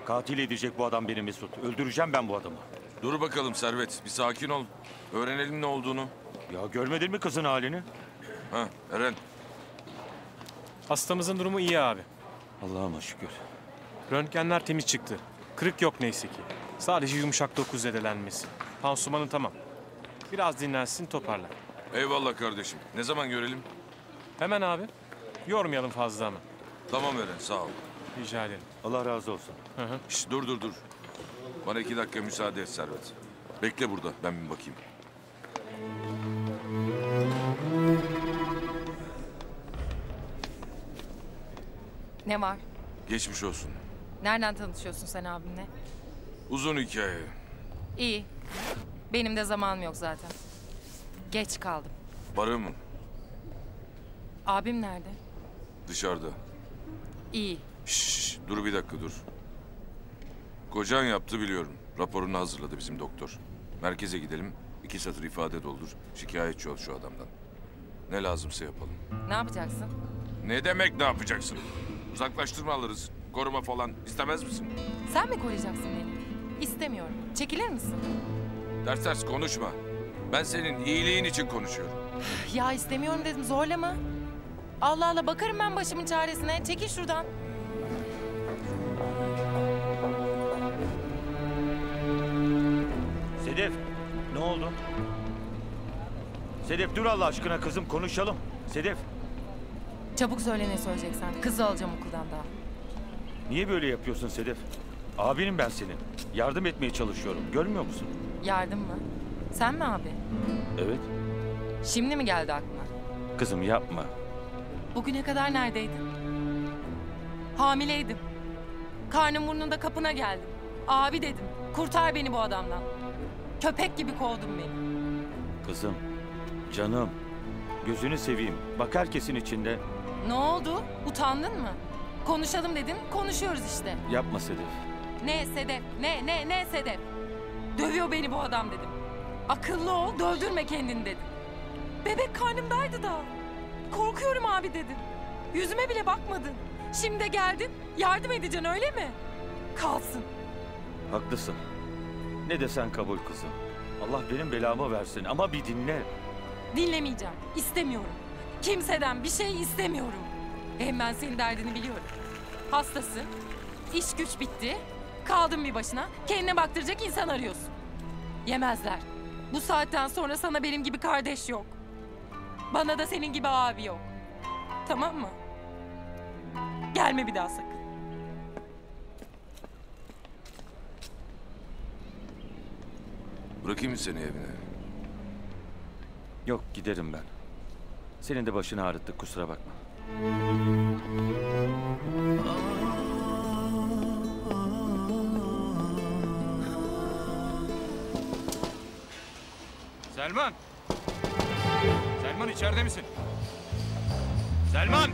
Katil edecek bu adam beni Mesut. Öldüreceğim ben bu adamı. Dur bakalım Servet, bir sakin ol. Öğrenelim ne olduğunu. Ya görmedin mi kızın halini? Ha, Eren. Hastamızın durumu iyi abi. Allah'ıma şükür. Röntgenler temiz çıktı. Kırık yok neyse ki. Sadece yumuşak doku zedelenmesi. Pansumanı tamam. Biraz dinlensin, toparlar. Eyvallah kardeşim. Ne zaman görelim? Hemen abi. Yormayalım fazla ama. Tamam Eren, sağ ol. Rica ederim. Allah razı olsun. Şişt, dur. Bana 2 dakika müsaade et Servet. Bekle burada, ben bir bakayım. Ne var? Geçmiş olsun. Nereden tanışıyorsun sen abimle? Uzun hikaye. İyi. Benim de zamanım yok zaten. Geç kaldım. Para mı? Abim nerede? Dışarıda. İyi. Şşş, dur bir dakika dur. Kocan yaptı biliyorum. Raporunu hazırladı bizim doktor. Merkeze gidelim. 2 satır ifade doldur. Şikayetçi ol şu adamdan. Ne lazımsa yapalım. Ne yapacaksın? Ne demek ne yapacaksın? Uzaklaştırma alırız. Koruma falan istemez misin? Sen mi koruyacaksın beni? İstemiyorum. Çekilir misin? Ters konuşma. Ben senin iyiliğin için konuşuyorum. Ya istemiyorum dedim, zorlama. Allah Allah, bakarım ben başımın çaresine. Çekil şuradan. Sedef, ne oldu? Sedef dur Allah aşkına kızım, konuşalım. Sedef, Çabuk söyle ne söyleyeceksen. Kızı alacağım okuldan daha. niye böyle yapıyorsun Sedef? Abinim ben senin. Yardım etmeye çalışıyorum, görmüyor musun? Yardım mı? Sen mi abi? Evet. Şimdi mi geldi aklına? Kızım yapma. Bugüne kadar neredeydin? Hamileydim. Karnım burnunda kapına geldim. Abi dedim. Kurtar beni bu adamdan. Köpek gibi kovdun beni. Kızım, canım, gözünü seveyim. Bak herkesin içinde. Ne oldu? Utandın mı? Konuşalım dedim. Konuşuyoruz işte. Yapma Sedef. Ne Sedef? Ne Sedef? Dövüyor beni bu adam dedim. Akıllı ol, dövdürme kendini dedim. Bebek karnımdaydı da. Korkuyorum abi dedim. Yüzüme bile bakmadın. Şimdi de geldin, yardım edeceksin öyle mi? Kalsın. Haklısın. Ne desen kabul kızım. Allah benim belamı versin ama bir dinle. Dinlemeyeceğim, istemiyorum. Kimseden bir şey istemiyorum. Hem ben senin derdini biliyorum. Hastasın, iş güç bitti. Kaldın bir başına, kendine baktıracak insan arıyorsun. Yemezler. Bu saatten sonra sana benim gibi kardeş yok. Bana da senin gibi abi yok. Tamam mı? Gelme bir daha sakın. Bırakayım mı seni evine? Yok giderim ben. Senin de başını ağrıttık kusura bakma. Selman! Selman içeride misin? Selman!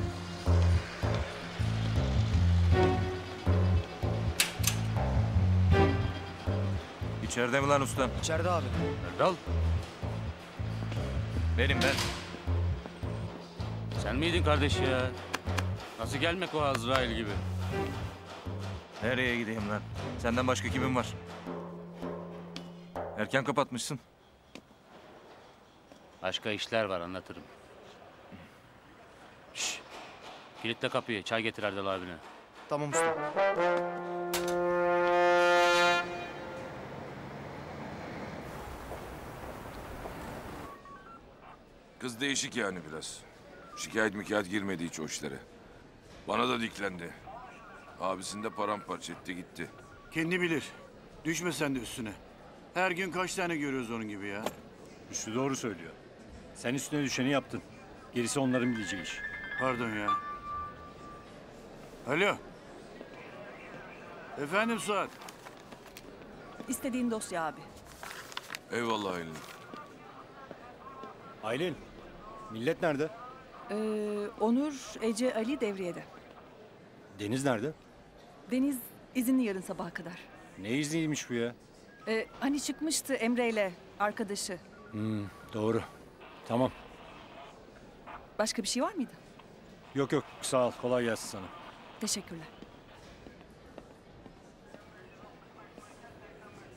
İçeride mi lan ustam? İçeride abi. Erdal. Benim ben. Sen miydin kardeş ya? Nasıl gelmek o Azrail gibi? Nereye gideyim lan? Senden başka kimin var? Erken kapatmışsın. Başka işler var anlatırım. Şşş. Kilitle kapıyı. Çay getir Erdal abine. Tamam usta. Kız değişik yani biraz. Şikayet girmedi hiç o işlere. Bana da diklendi. Abisini de paramparça etti gitti. Kendi bilir. Düşme sen de üstüne. Her gün kaç tane görüyoruz onun gibi ya. Üstü doğru söylüyor. Sen üstüne düşeni yaptın. Gerisi onların bileceği iş. Pardon ya. Alo. Efendim Suat. İstediğin dosya abi. Eyvallah Aylin. Aylin, millet nerede? Onur, Ece, Ali devriyede. Deniz nerede? Deniz izinli yarın sabaha kadar. Ne izniymiş bu ya? Hani çıkmıştı Emre'yle arkadaşı. Doğru. Tamam. Başka bir şey var mıydı? Yok yok sağ ol. Kolay gelsin sana. Teşekkürler.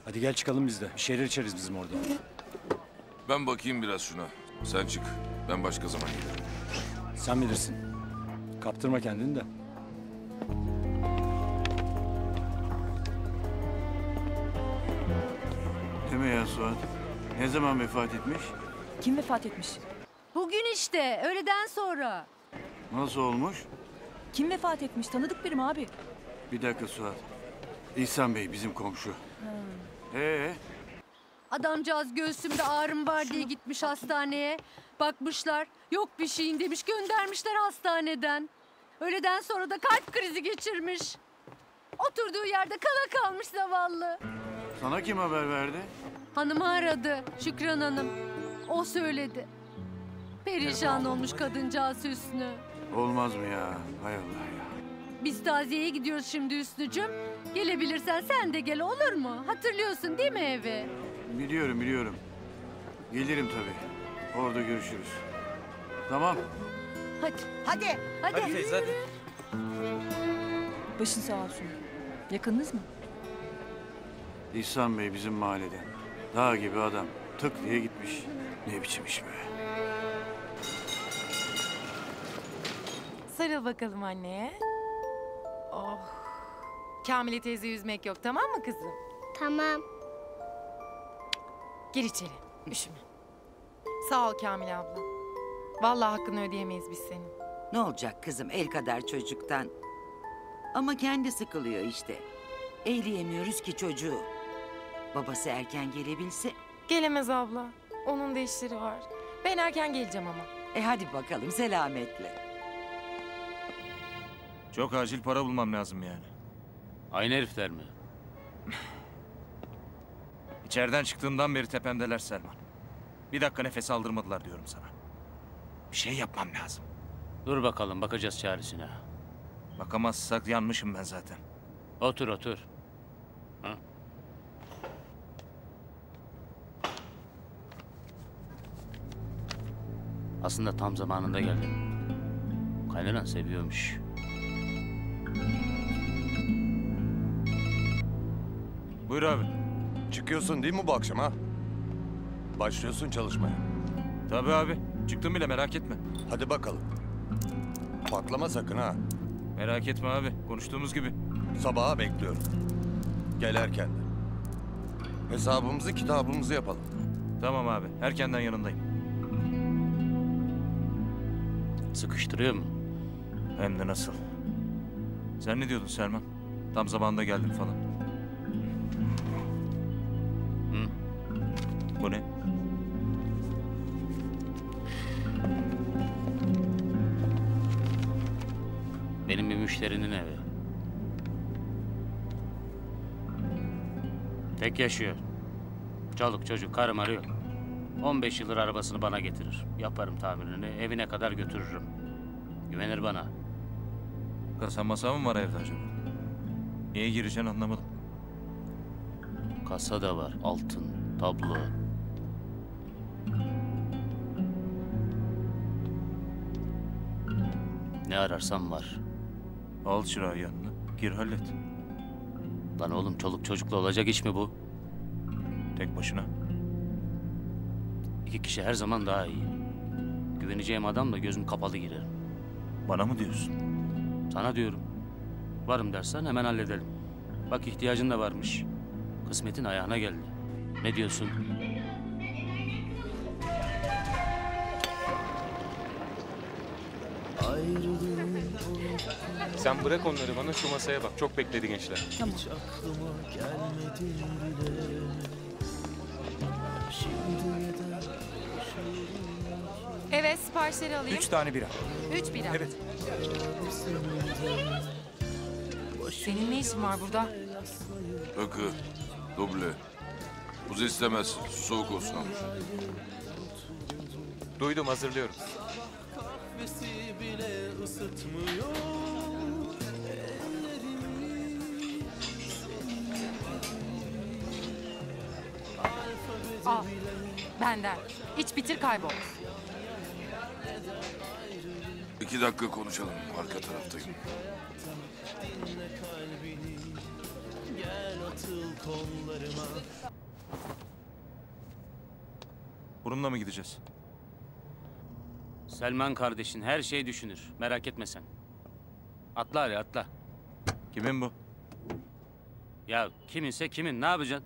Hadi gel çıkalım biz de. Bir şeyler içeriz bizim orada. Ben bakayım biraz şuna. Sen çık. Ben başka zaman gelirim. Sen bilirsin. Kaptırma kendini de. Değil mi ya Suat? Ne zaman vefat etmiş? Kim vefat etmiş? Bugün işte, öğleden sonra. Nasıl olmuş? Kim vefat etmiş? Tanıdık biri mi abi? Bir dakika Suat. İhsan Bey bizim komşu. Adamcağız göğsümde ağrım var diye gitmiş hastaneye. Bakmışlar, yok bir şeyin demiş, göndermişler hastaneden. Öğleden sonra da kalp krizi geçirmiş. Oturduğu yerde kala kalmış zavallı. Sana kim haber verdi? Hanımı aradı, Şükran Hanım. O söyledi. Perişan olmuş kadıncağız Hüsnü. Olmaz mı ya? Hay Allah ya. Biz taziyeye gidiyoruz şimdi Hüsnücüm. Gelebilirsen sen de gel, olur mu? Hatırlıyorsun değil mi evi? Biliyorum. Gelirim tabii. Orada görüşürüz. Tamam. Hadi. Feyza hadi. Başın sağ olsun. Yakınınız mı? İhsan Bey bizim mahalleden. Dağ gibi adam. Tık diye gitmiş. Ne biçim iş be. Sarıl bakalım anneye. Oh. Kamile teyze yüzmek yok, tamam mı kızım? Tamam. Gir içeri. Üşüme. Sağ ol Kamile abla. Vallahi hakkını ödeyemeyiz biz senin. Ne olacak kızım el kadar çocuktan? Ama kendi sıkılıyor işte. Eğleyemiyoruz ki çocuğu. Babası erken gelebilse. Gelemez abla. Onun da işleri var. Ben erken geleceğim ama. Hadi bakalım selametle. Çok acil para bulmam lazım yani. Aynı herifler mi? İçeriden çıktığımdan beri tepemdeler Selman. Bir dakika nefes aldırmadılar diyorum sana. Bir şey yapmam lazım. Dur bakalım, bakacağız çaresine. Bakamazsak yanmışım ben zaten. Otur. Ha? Aslında tam zamanında geldim. Kaynanan seviyormuş. Buyur abi. Çıkıyorsun değil mi bu akşam ha? Başlıyorsun çalışmaya. Tabii abi. Çıktım bile merak etme. Hadi bakalım. Patlama sakın ha. Merak etme abi. Konuştuğumuz gibi. Sabaha bekliyorum. Gel erkenden. Hesabımızı kitabımızı yapalım. Tamam abi. Erkenden yanındayım. Sıkıştırıyor mu? Hem de nasıl. Sen ne diyordun Selman? Tam zamanında geldim falan. Hı? Bu ne? Benim bir müşterinin evi. Tek yaşıyor. Çoluk çocuk, karım arıyor. 15 yıldır arabasını bana getirir. Yaparım tamirini, evine kadar götürürüm. Güvenir bana. Kasa masa mı var evde acaba? Niye gireceksin anlamadım. Kasa da var, altın, tablo. Ne ararsan var. Al çırağı yanına. Gir hallet. Lan oğlum, çoluk çocukla olacak iş mi bu? Tek başına. 2 kişi her zaman daha iyi. Güveneceğim adamla gözüm kapalı girerim. Bana mı diyorsun? Sana diyorum. Varım dersen hemen halledelim. Bak ihtiyacın da varmış. Kısmetin ayağına geldi. Ne diyorsun? Sen bırak onları bana, şu masaya bak. Çok bekledi gençler. Tamam. Evet, siparişleri alayım. 3 tane bira. 3 bira. Evet. Senin ne işin var burada? Rakı, duble. Buz istemez. Soğuk olsun ama. Duydum, hazırlıyorum. Al. Benden. İç bitir kaybol. 2 dakika konuşalım. Arka taraftayım. Bununla mı gideceğiz? Selman kardeşin her şeyi düşünür. Merak etme sen. Atla Ali atla. Kimin bu? Ya kiminse kimin, ne yapacaksın?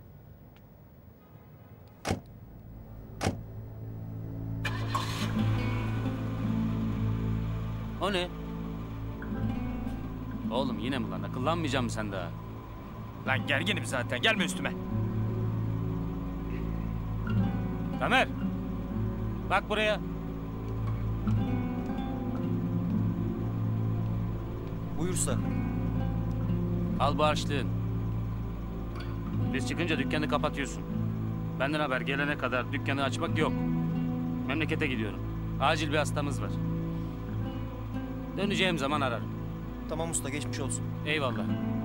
O ne? Oğlum yine mi lan? Akıllanmayacağım mı sen daha? Lan gerginim zaten. Gelme üstüme. Tamer! Bak buraya. Buyursa. Al bu harçlığın. Biz çıkınca dükkanı kapatıyorsun. Benden haber gelene kadar dükkanı açmak yok. Memlekete gidiyorum. Acil bir hastamız var. Döneceğim zaman ararım. Tamam usta, geçmiş olsun. Eyvallah.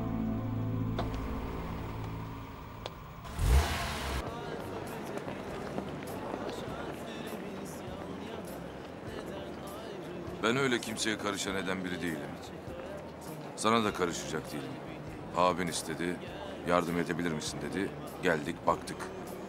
Ben öyle kimseye karışan eden biri değilim. Sana da karışacak değilim. Abin istedi, yardım edebilir misin dedi. Geldik, baktık.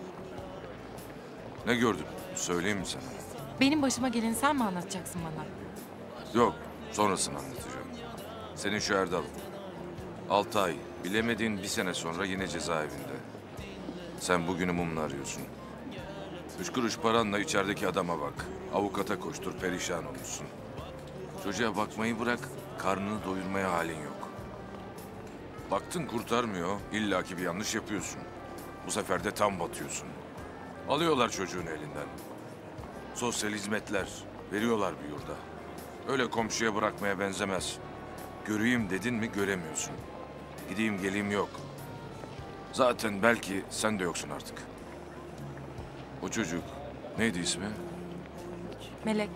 Ne gördün? Söyleyeyim mi sana? Benim başıma geleni sen mi anlatacaksın bana? Yok, sonrasını anlatacağım. Senin şu Erdal. 6 ay, bilemediğin 1 sene sonra yine cezaevinde. Sen bugünü mumla arıyorsun. 3 kuruş paranla içerideki adama bak. Avukata koştur, perişan olursun. Çocuğa bakmayı bırak, karnını doyurmaya halin yok. Baktın kurtarmıyor, illaki bir yanlış yapıyorsun. Bu sefer de tam batıyorsun. Alıyorlar çocuğun elinden. Sosyal hizmetler veriyorlar bir yurda. Öyle komşuya bırakmaya benzemez. Göreyim dedin mi göremiyorsun. Gideyim geleyim yok. Zaten belki sen de yoksun artık. O çocuk neydi ismi? Melek.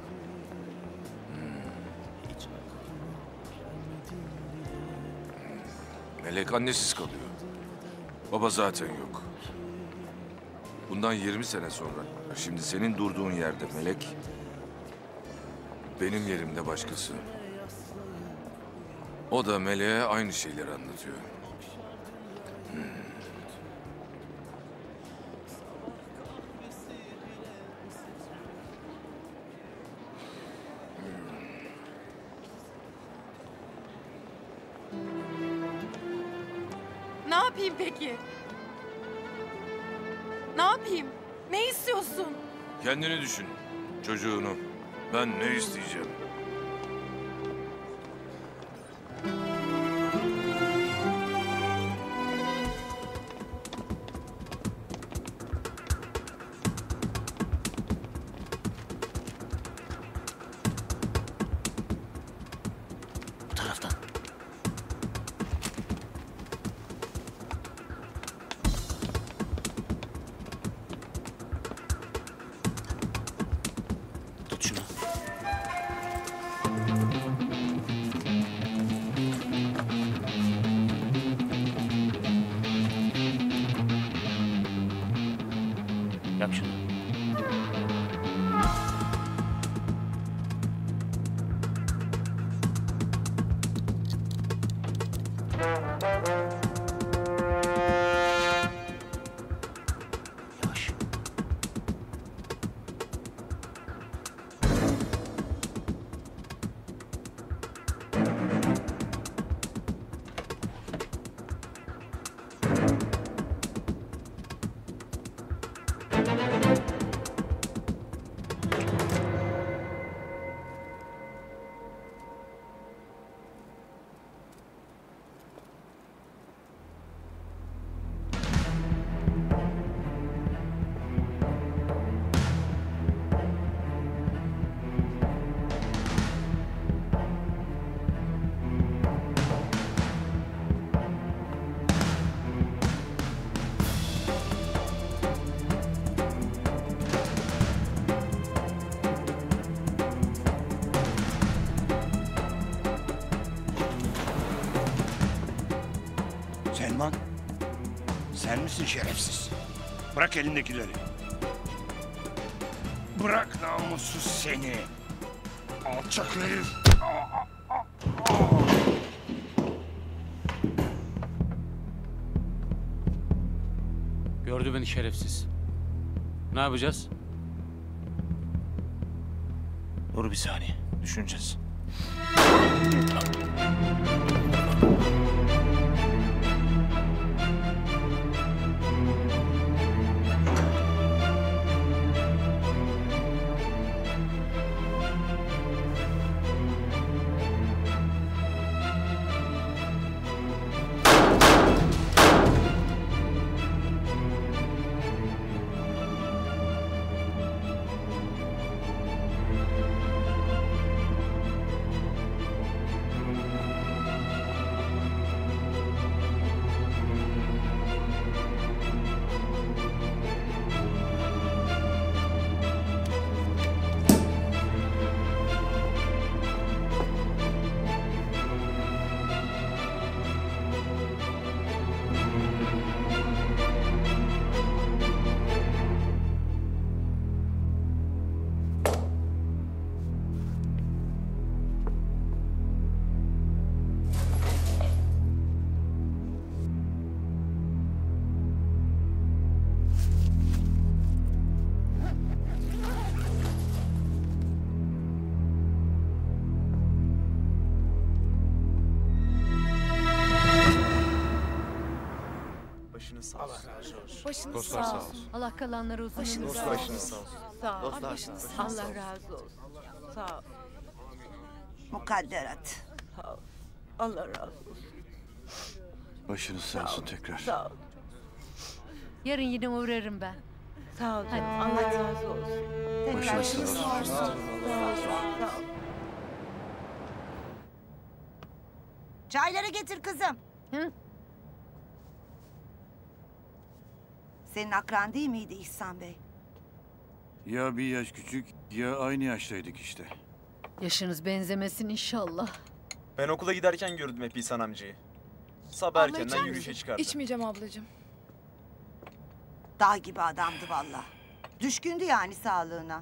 Melek annesiz kalıyor. Baba zaten yok. Bundan 20 sene sonra, şimdi senin durduğun yerde Melek, benim yerimde başkası. O da Melek'e aynı şeyleri anlatıyor. Ne yapayım peki? Ne yapayım? Ne istiyorsun? Kendini düşün, çocuğunu. Ben ne isteyeceğim? Bu taraftan. Tut şunu. Yap şunu. Yavaş. Selman, sen misin şerefsiz? Bırak elindekileri. Bırak namussuz seni. Alçak herif. Gördü beni şerefsiz. Ne yapacağız? Dur bir saniye. Düşüneceğiz. Başınız sağ olsun. Allah kalanları uzun ömür versin. Başınız sağ olsun. Sağ ol. Dostlar sağ olsun. Allah razı olsun. Sağ ol. Mukadderat. Sağ ol. Allah razı olsun. Başınız sağ olsun tekrar. Sağ ol. Yarın yine uğrarım ben. Sağ ol canım. Allah razı olsun. Tekrar Başınız sağ olsun. Sağ ol. Çayları getir kızım. Hı? Senin akran değil miydi İhsan Bey? Ya bir yaş küçük ya aynı yaştaydık işte. Yaşınız benzemesin inşallah. Ben okula giderken gördüm hep İhsan amcayı. Sabah Abla, erkenden içer yürüyüşe misin? çıkardı. İçmeyeceğim ablacığım. Dağ gibi adamdı vallahi. Düşkündü yani sağlığına.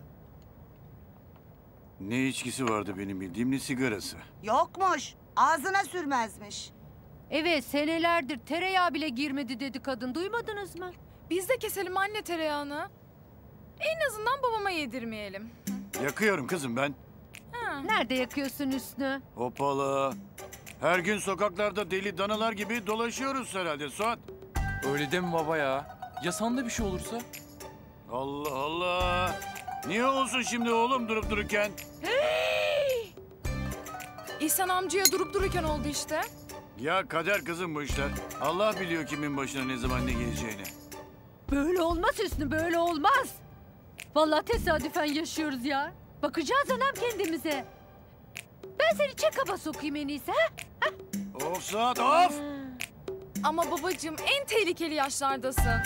Ne içkisi vardı benim bildiğim ne sigarası. Yokmuş. Ağzına sürmezmiş. Evet senelerdir tereyağı bile girmedi dedi kadın. Duymadınız mı? Biz de keselim anne tereyağını. En azından babama yedirmeyelim. Yakıyorum kızım ben. Nerede yakıyorsun Hüsnü? Hoppala. Her gün sokaklarda deli danalar gibi dolaşıyoruz herhalde Suat. Öyle deme baba ya. Ya sana bir şey olursa? Allah Allah. Niye olsun şimdi oğlum durup dururken? Hey! İhsan amcaya durup dururken oldu işte. Ya kader kızım bu işler. Allah biliyor kimin başına ne zaman ne geleceğini. Böyle olmaz Hüsnü böyle olmaz. Vallahi tesadüfen yaşıyoruz ya. Bakacağız anam kendimize. Ben seni çekaba sokayım en iyisi ha? Of Suat of! Ama babacığım en tehlikeli yaşlardasın.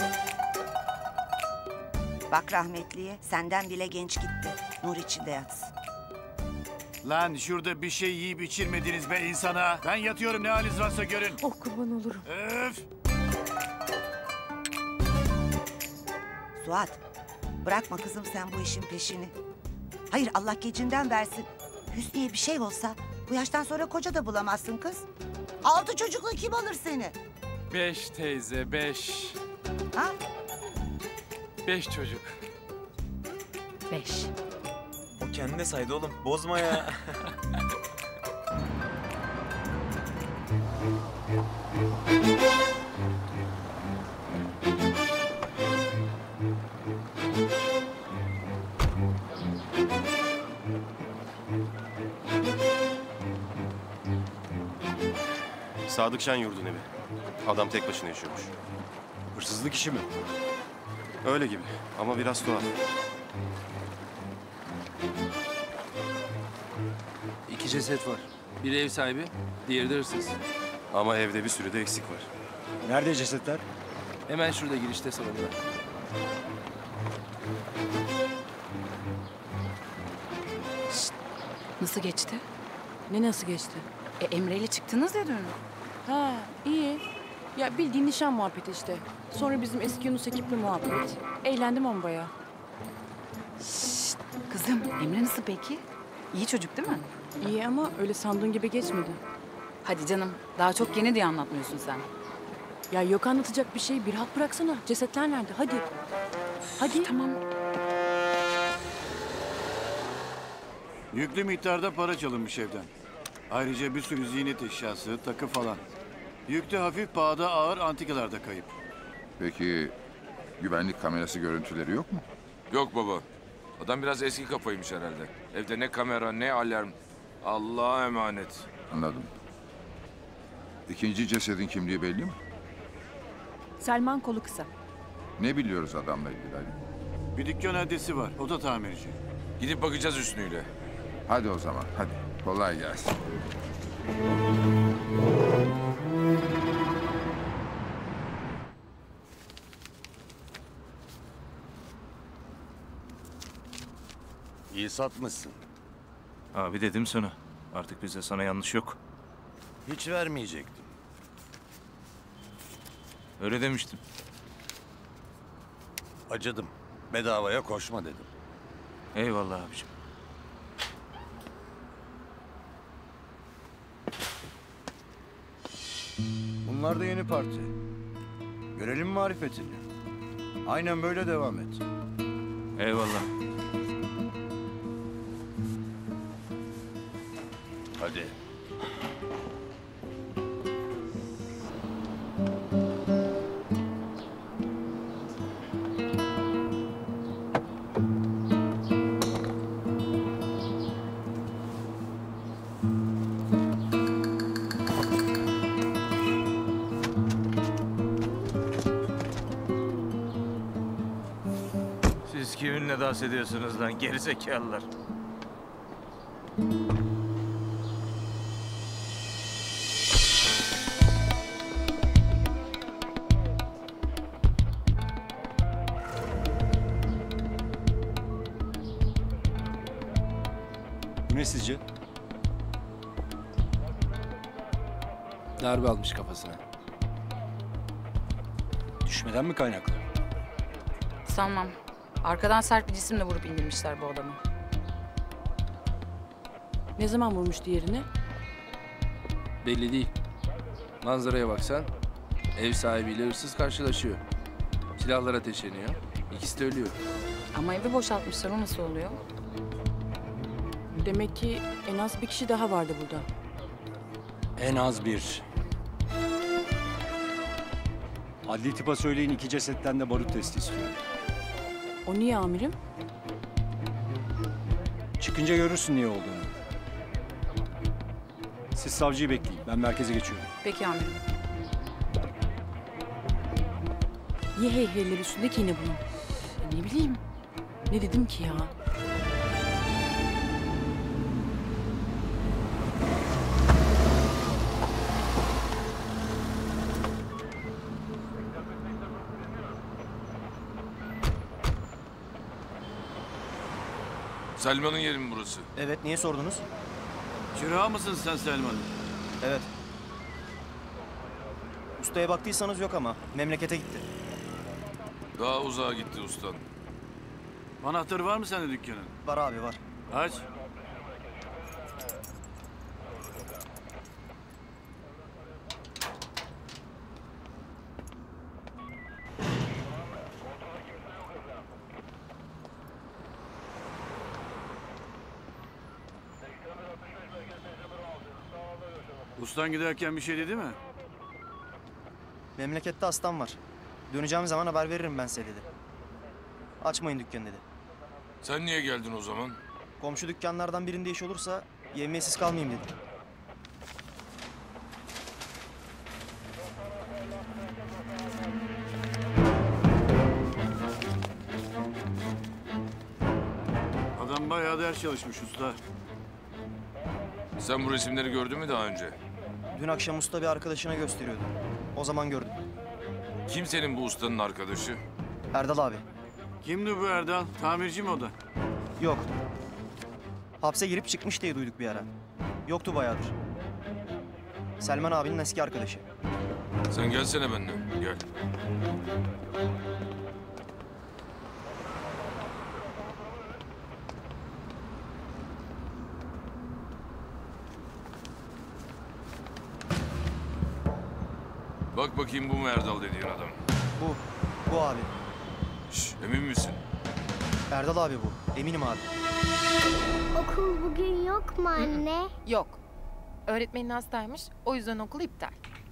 Bak rahmetliye senden bile genç gitti. Nur içinde yatsın. Lan şurada bir şey yiyip içirmediniz be insana. Ben yatıyorum ne haliniz varsa görün. Oh kurban olurum. Öf! Suat, bırakma kızım sen bu işin peşini. Hayır Allah gecinden versin. Hüsnü'ye bir şey olsa bu yaştan sonra koca da bulamazsın kız. 6 çocukla kim alır seni? 5 teyze, 5. Ha? 5 çocuk. 5. O kendine saydı oğlum. Bozma ya. Sadık Şen yurdun evi. Adam tek başına yaşıyormuş. Hırsızlık işi mi? Öyle gibi ama biraz tuhaf. İki ceset var. Biri ev sahibi, diğeri de hırsız. Ama evde bir sürü de eksik var. Nerede cesetler? Hemen şurada girişte salonda. Nasıl geçti? Ne nasıl geçti? Emre'yle çıktınız ya dün. Ha iyi. Ya bildiğin nişan muhabbeti işte. Sonra bizim eski Yunus ekiple muhabbet. Eğlendim ama bayağı. Kızım Emre nasıl peki? İyi çocuk değil mi? İyi ama öyle sandığın gibi geçmedi. Hadi canım daha çok yeni diye anlatmıyorsun sen. Ya yok anlatacak bir şey. Bir rahat bıraksana. Cesetler nerede? Hadi. Hadi. Tamam. Yüklü miktarda para çalınmış evden. Ayrıca bir sürü ziynet eşyası, takı falan. Yükte hafif, pahada ağır, antikalarda kayıp. Peki güvenlik kamerası görüntüleri yok mu? Yok baba. Adam biraz eski kafaymış herhalde. Evde ne kamera ne alarm. Allah'a emanet. Anladım. İkinci cesedin kimliği belli mi? Selman kolu kısa. Ne biliyoruz adamla ilgili Ali? Bir dükkan adresi var, o da tamirci. Gidip bakacağız Hüsnü'yle. Hadi o zaman, hadi. Kolay gelsin. İyi satmışsın. Abi dedim sana. Artık bizde sana yanlış yok. Hiç vermeyecektim. Öyle demiştim. Acıdım. Bedavaya koşma dedim. Eyvallah abicim. Bunlar da yeni parti. Görelim marifetini. Aynen böyle devam et. Eyvallah. Hadi. Siz kiminle dans ediyorsunuz lan gerizekalılar? Bu ne sizce? Darbe almış kafasına. Düşmeden mi kaynaklı? Sanmam. Arkadan sert bir cisimle vurup indirmişler bu adamı. Ne zaman vurmuş diğerini? Belli değil. Manzaraya baksan ev sahibiyle hırsız karşılaşıyor. Silahlar ateşleniyor. İkisi de ölüyor. Ama evi boşaltmışlar. O nasıl oluyor? Demek ki en az bir kişi daha vardı burada. En az bir. Adli tıpa söyleyin 2 cesetten de barut testi istiyor. O niye amirim? Çıkınca görürsün niye olduğunu. Siz savcıyı bekleyin. Ben merkeze geçiyorum. Peki amirim. Niye heyheyler üstündeki yine bunun? Ne bileyim. Ne dedim ki ya? Selman'ın yeri mi burası? Evet, niye sordunuz? Çırağı mısın sen Selman? Evet. Ustaya baktıysanız yok ama memlekete gitti. Daha uzağa gitti ustan. Anahtarı var mı sende dükkanın? Var abi var. Aç. Ustan giderken bir şey dedi mi? Memlekette hastam var. Döneceğim zaman haber veririm ben size dedi. Açmayın dükkanı dedi. Sen niye geldin o zaman? Komşu dükkanlardan birinde iş olursa yevmiyesiz kalmayayım dedi. Adam bayağı ders çalışmış usta. Sen bu resimleri gördün mü daha önce? Dün akşam usta bir arkadaşına gösteriyordu. O zaman gördüm. Kim senin bu ustanın arkadaşı? Erdal abi. Kimdi bu Erdal? Tamirci mi o da? Yok. Hapse girip çıkmış diye duyduk bir ara. Yoktu bayağıdır. Selman abinin eski arkadaşı. Sen gelsene benimle. Gel. Bak Bak bakayım bu mu Erdal dediğin adam? Bu abi. Şş, emin misin? Erdal abi bu. Eminim abi. Okul bugün yok mu anne? Yok. Öğretmenin hastaymış. O yüzden okul iptal.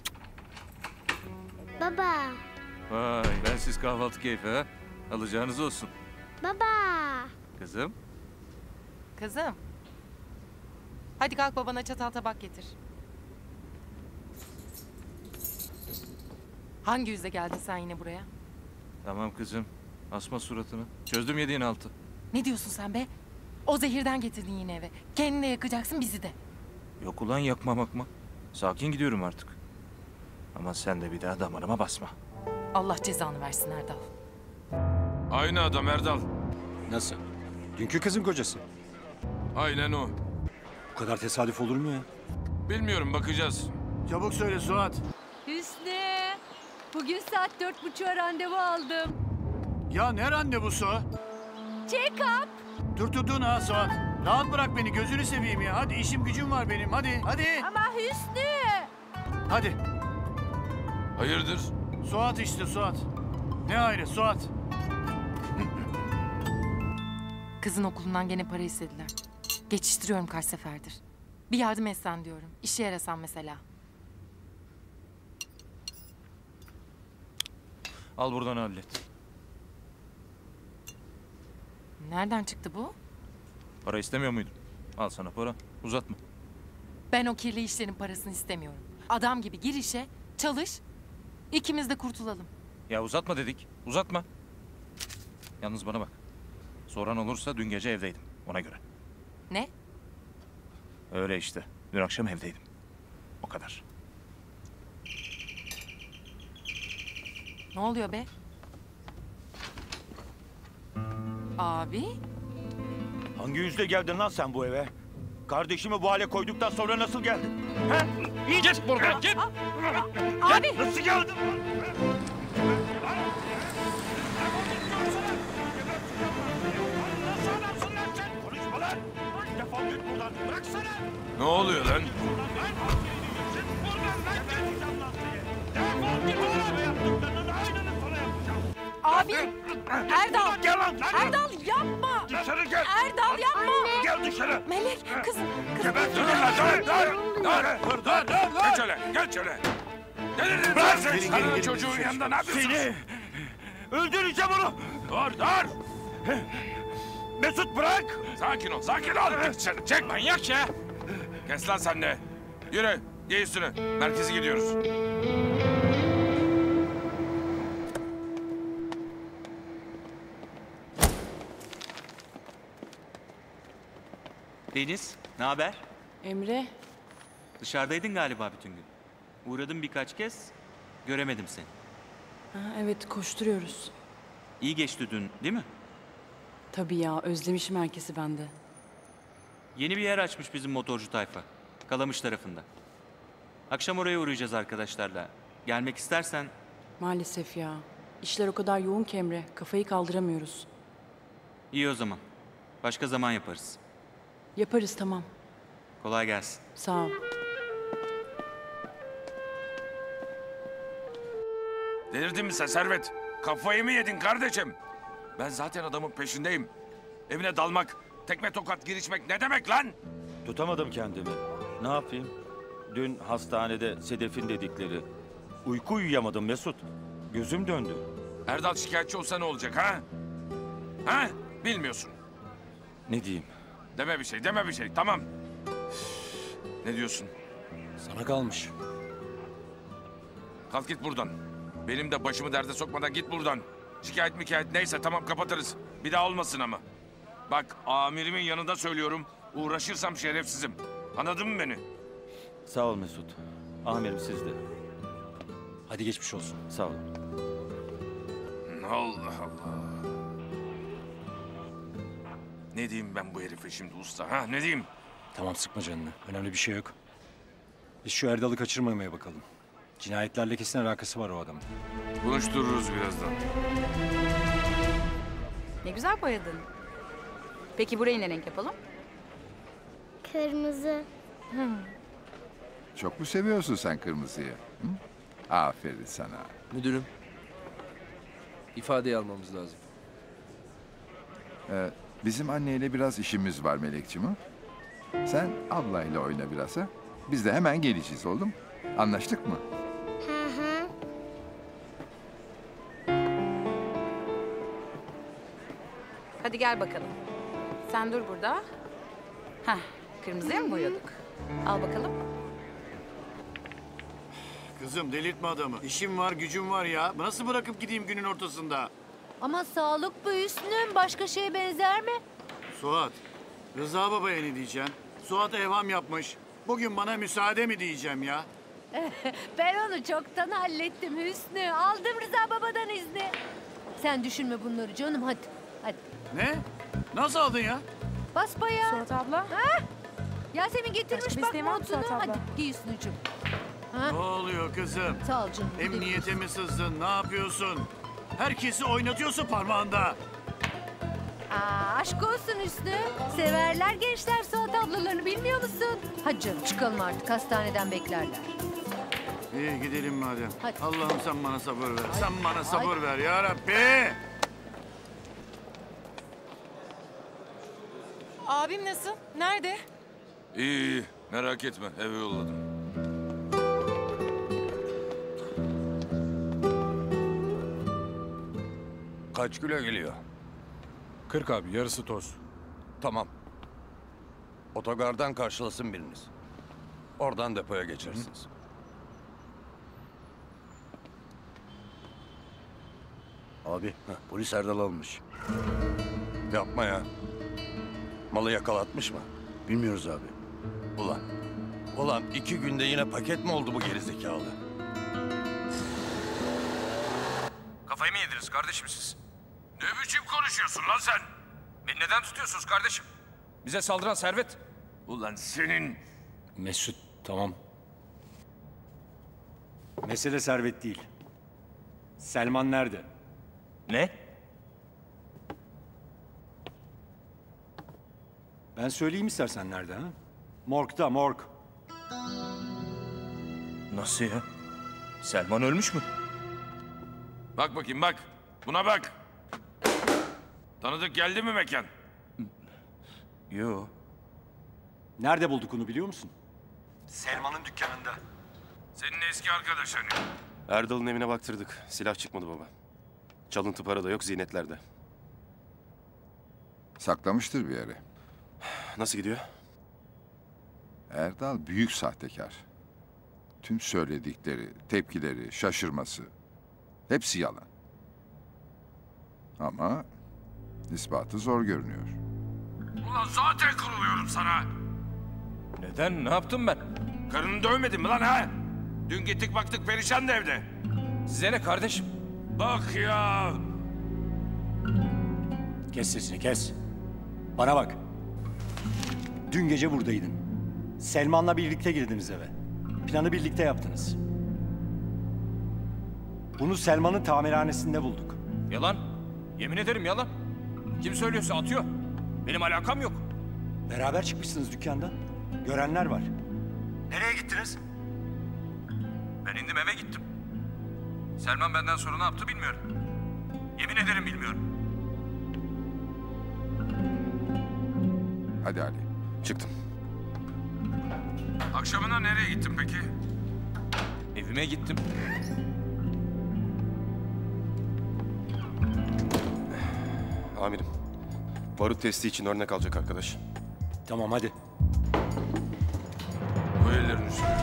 Baba, Vay bensiz kahvaltı keyfi ha. Alacağınız olsun. baba. Kızım. Kızım. Hadi kalk babana çatal tabak getir. Hangi yüzle geldin sen yine buraya? Tamam kızım. Asma suratını. Çözdüm yediğin altı. Ne diyorsun sen be? O zehirden getirdin yine eve. Kendini de yakacaksın bizi de. Yok ulan yakma makma. Sakin gidiyorum artık. Ama sen de bir daha damarıma basma. Allah cezanı versin Erdal. Aynı adam Erdal. Nasıl? Dünkü kızın kocası. Aynen o. Bu kadar tesadüf olur mu ya? Bilmiyorum, bakacağız. Çabuk söyle Suat. Hüsnü. Bugün saat 4.30'a randevu aldım. Ya ne randevusu? Check-up. Dur ha Suat. Rahat bırak beni, gözünü seveyim ya. Hadi işim gücüm var benim, hadi. Ama Hüsnü. Hadi. Hayırdır? Suat işte Suat. Ne ayrı Suat? Kızın okulundan gene para istediler. Geçiştiriyorum kaç seferdir. Bir yardım etsen diyorum. İşe yarasan mesela. Al buradan hallet. Nereden çıktı bu? Para istemiyor muydun? Al sana para. Uzatma. Ben o kirli işlerin parasını istemiyorum. Adam gibi gir işe, çalış. İkimiz de kurtulalım. Ya uzatma dedik. Uzatma. Yalnız bana bak. Soran olursa dün gece evdeydim. Ona göre. Ne? Öyle işte. Dün akşam evdeydim. O kadar. Ne oluyor be? Abi? Hangi yüzle geldin lan sen bu eve? Kardeşimi bu hale koyduktan sonra nasıl geldin? He? Git buradan git! Abi! Nasıl geldin? Ne oluyor lan? Abi! Erdal! Erdal yapma! Dışarı gel! Erdal yapma! Gel dışarı! Melek kızım! Dur! Geç şöyle! Delirdin lan sen! Karının çocuğun yanında ne yapıyorsun? Seni! Öldüreceğim onu! Dur! Mesut bırak! Sakin ol! Geç dışarı! Çek manyak ya! Kes lan sen de! Yürü! Giy üstünü! Merkeze gidiyoruz. Deniz, ne haber? Emre, Dışarıdaydın galiba bütün gün. Uğradım birkaç kez, göremedim seni. evet koşturuyoruz. İyi geçti dün, değil mi? Tabii ya, özlemişim herkesi ben de. Yeni bir yer açmış bizim motorcu tayfa. Kalamış tarafında. Akşam oraya uğrayacağız arkadaşlarla. Gelmek istersen... Maalesef ya. İşler o kadar yoğun ki Emre, kafayı kaldıramıyoruz. iyi o zaman. Başka zaman yaparız. Yaparız tamam. Kolay gelsin. Sağ ol. Delirdin mi sen Servet? Kafayı mı yedin kardeşim? Ben zaten adamın peşindeyim. Evine dalmak, tekme tokat girişmek ne demek lan? Tutamadım kendimi. Ne yapayım? Dün hastanede Sedef'in dedikleri. Uyku uyuyamadım Mesut. Gözüm döndü. Erdal şikayetçi olsa ne olacak ha? Ha? Bilmiyorsun. Ne diyeyim? Deme bir şey, tamam. Ne diyorsun? Sana kalmış. Kalk git buradan. Benim de başımı derde sokmadan git buradan. Şikayet neyse tamam kapatırız. Bir daha olmasın ama. Bak amirimin yanında söylüyorum. Uğraşırsam şerefsizim. Anladın mı beni? Sağ ol Mesut. Amirim siz de. Hadi geçmiş olsun. Sağ ol. Allah Allah. Ne diyeyim ben bu herife şimdi usta ha? Ne diyeyim? Tamam sıkma canını. Önemli bir şey yok. Biz şu Erdal'ı kaçırmamaya bakalım. Cinayetlerle kesin alakası var o adamın. Konuştururuz birazdan. Ne güzel boyadın. Peki burayı ne renk yapalım? Kırmızı. Çok mu seviyorsun sen kırmızıyı? Hı? Aferin sana. Müdürüm. İfadeyi almamız lazım. Bizim anneyle biraz işimiz var Melekciğim. Ha? Sen ablayla oyna biraz ha. Biz de hemen geleceğiz oğlum. Anlaştık mı? Hı hı. Hadi gel bakalım. Sen dur burada. Heh, kırmızıya mı boyadık? Al bakalım. Kızım delirtme adamı. İşim var, gücüm var ya. Nasıl bırakıp gideyim günün ortasında? Ama sağlık bu Hüsnü'm. Başka şeye benzer mi? Suat, Rıza babaya ne diyeceksin? Suat evham yapmış. Bugün bana müsaade mi diyeceğim ya? Ben onu çoktan hallettim Hüsnü. Aldım Rıza babadan izni. Sen düşünme bunları canım hadi. Hadi. Ne? Nasıl aldın ya? Basbayağı. Suat abla. Ha? Yasemin getirmiş Başka bir bak isteğin var mı montunu. Suat abla? Hadi giy Hüsnü'cüm. Ha? Ne oluyor kızım? Sağ ol canım. Emniyete mi sızdın? Ne yapıyorsun? Herkesi oynatıyorsun parmağında. Aa, aşk olsun Hüsnü. Severler gençler Suat ablalarını bilmiyor musun? Hadi canım çıkalım artık hastaneden beklerler. İyi gidelim madem. Hadi. Allah'ım sen bana sabır ver. Sen bana sabır ver ya Rabbi. Abim nasıl? Nerede? İyi iyi. Merak etme. Eve yolladım. Kaç kilo geliyor? 40 abi, yarısı toz. Tamam. Otogardan karşılasın biriniz. Oradan depoya geçersiniz. Abi, polis Erdal almış. Yapma ya. Malı yakalatmış mı? Bilmiyoruz abi. Ulan 2 günde yine paket mi oldu bu gerizekalı? Kafayı mı yediniz kardeşim siz? Ne biçim konuşuyorsun lan sen? Beni neden tutuyorsunuz kardeşim? Bize saldıran Servet. Ulan senin... Mesut tamam. Mesele servet değil. Selman nerede? Ne? Ben söyleyeyim istersen nerede ha? Morg'da, morg. Nasıl ya? Selman ölmüş mü? Bak bakayım bak. Buna bak. Tanıdık geldi mi mekan? Yo. Nerede bulduk onu biliyor musun? Selman'ın dükkanında. Senin eski arkadaşın. Erdal'ın evine baktırdık. Silah çıkmadı baba. Çalıntı para da yok, ziynetlerde. Saklamıştır bir yere. Nasıl gidiyor? Erdal büyük sahtekar. Tüm söyledikleri, tepkileri, şaşırması hepsi yalan. Ama ispatı zor görünüyor. Ulan zaten kuruluyorum sana. Neden? Ne yaptım ben? Karını dövmedin mi lan ha? Dün gittik baktık perişan da evde. Size ne kardeşim? Bak ya. Kes sesini kes. Bana bak. Dün gece buradaydın. Selman'la birlikte girdiniz eve. Planı birlikte yaptınız. Bunu Selman'ın tamirhanesinde bulduk. Yalan. Yemin ederim yalan. Kim söylüyorsa atıyor. Benim alakam yok. Beraber çıkmışsınız dükkandan. Görenler var. Nereye gittiniz? Ben indim eve gittim. Selman benden sonra ne yaptı bilmiyorum. Yemin ederim bilmiyorum. Hadi Ali. Çıktım. Akşamına nereye gittin peki? Evime gittim. Amirim. Barut testi için örnek alacak arkadaş. Tamam hadi. Bu ellerin üstüne.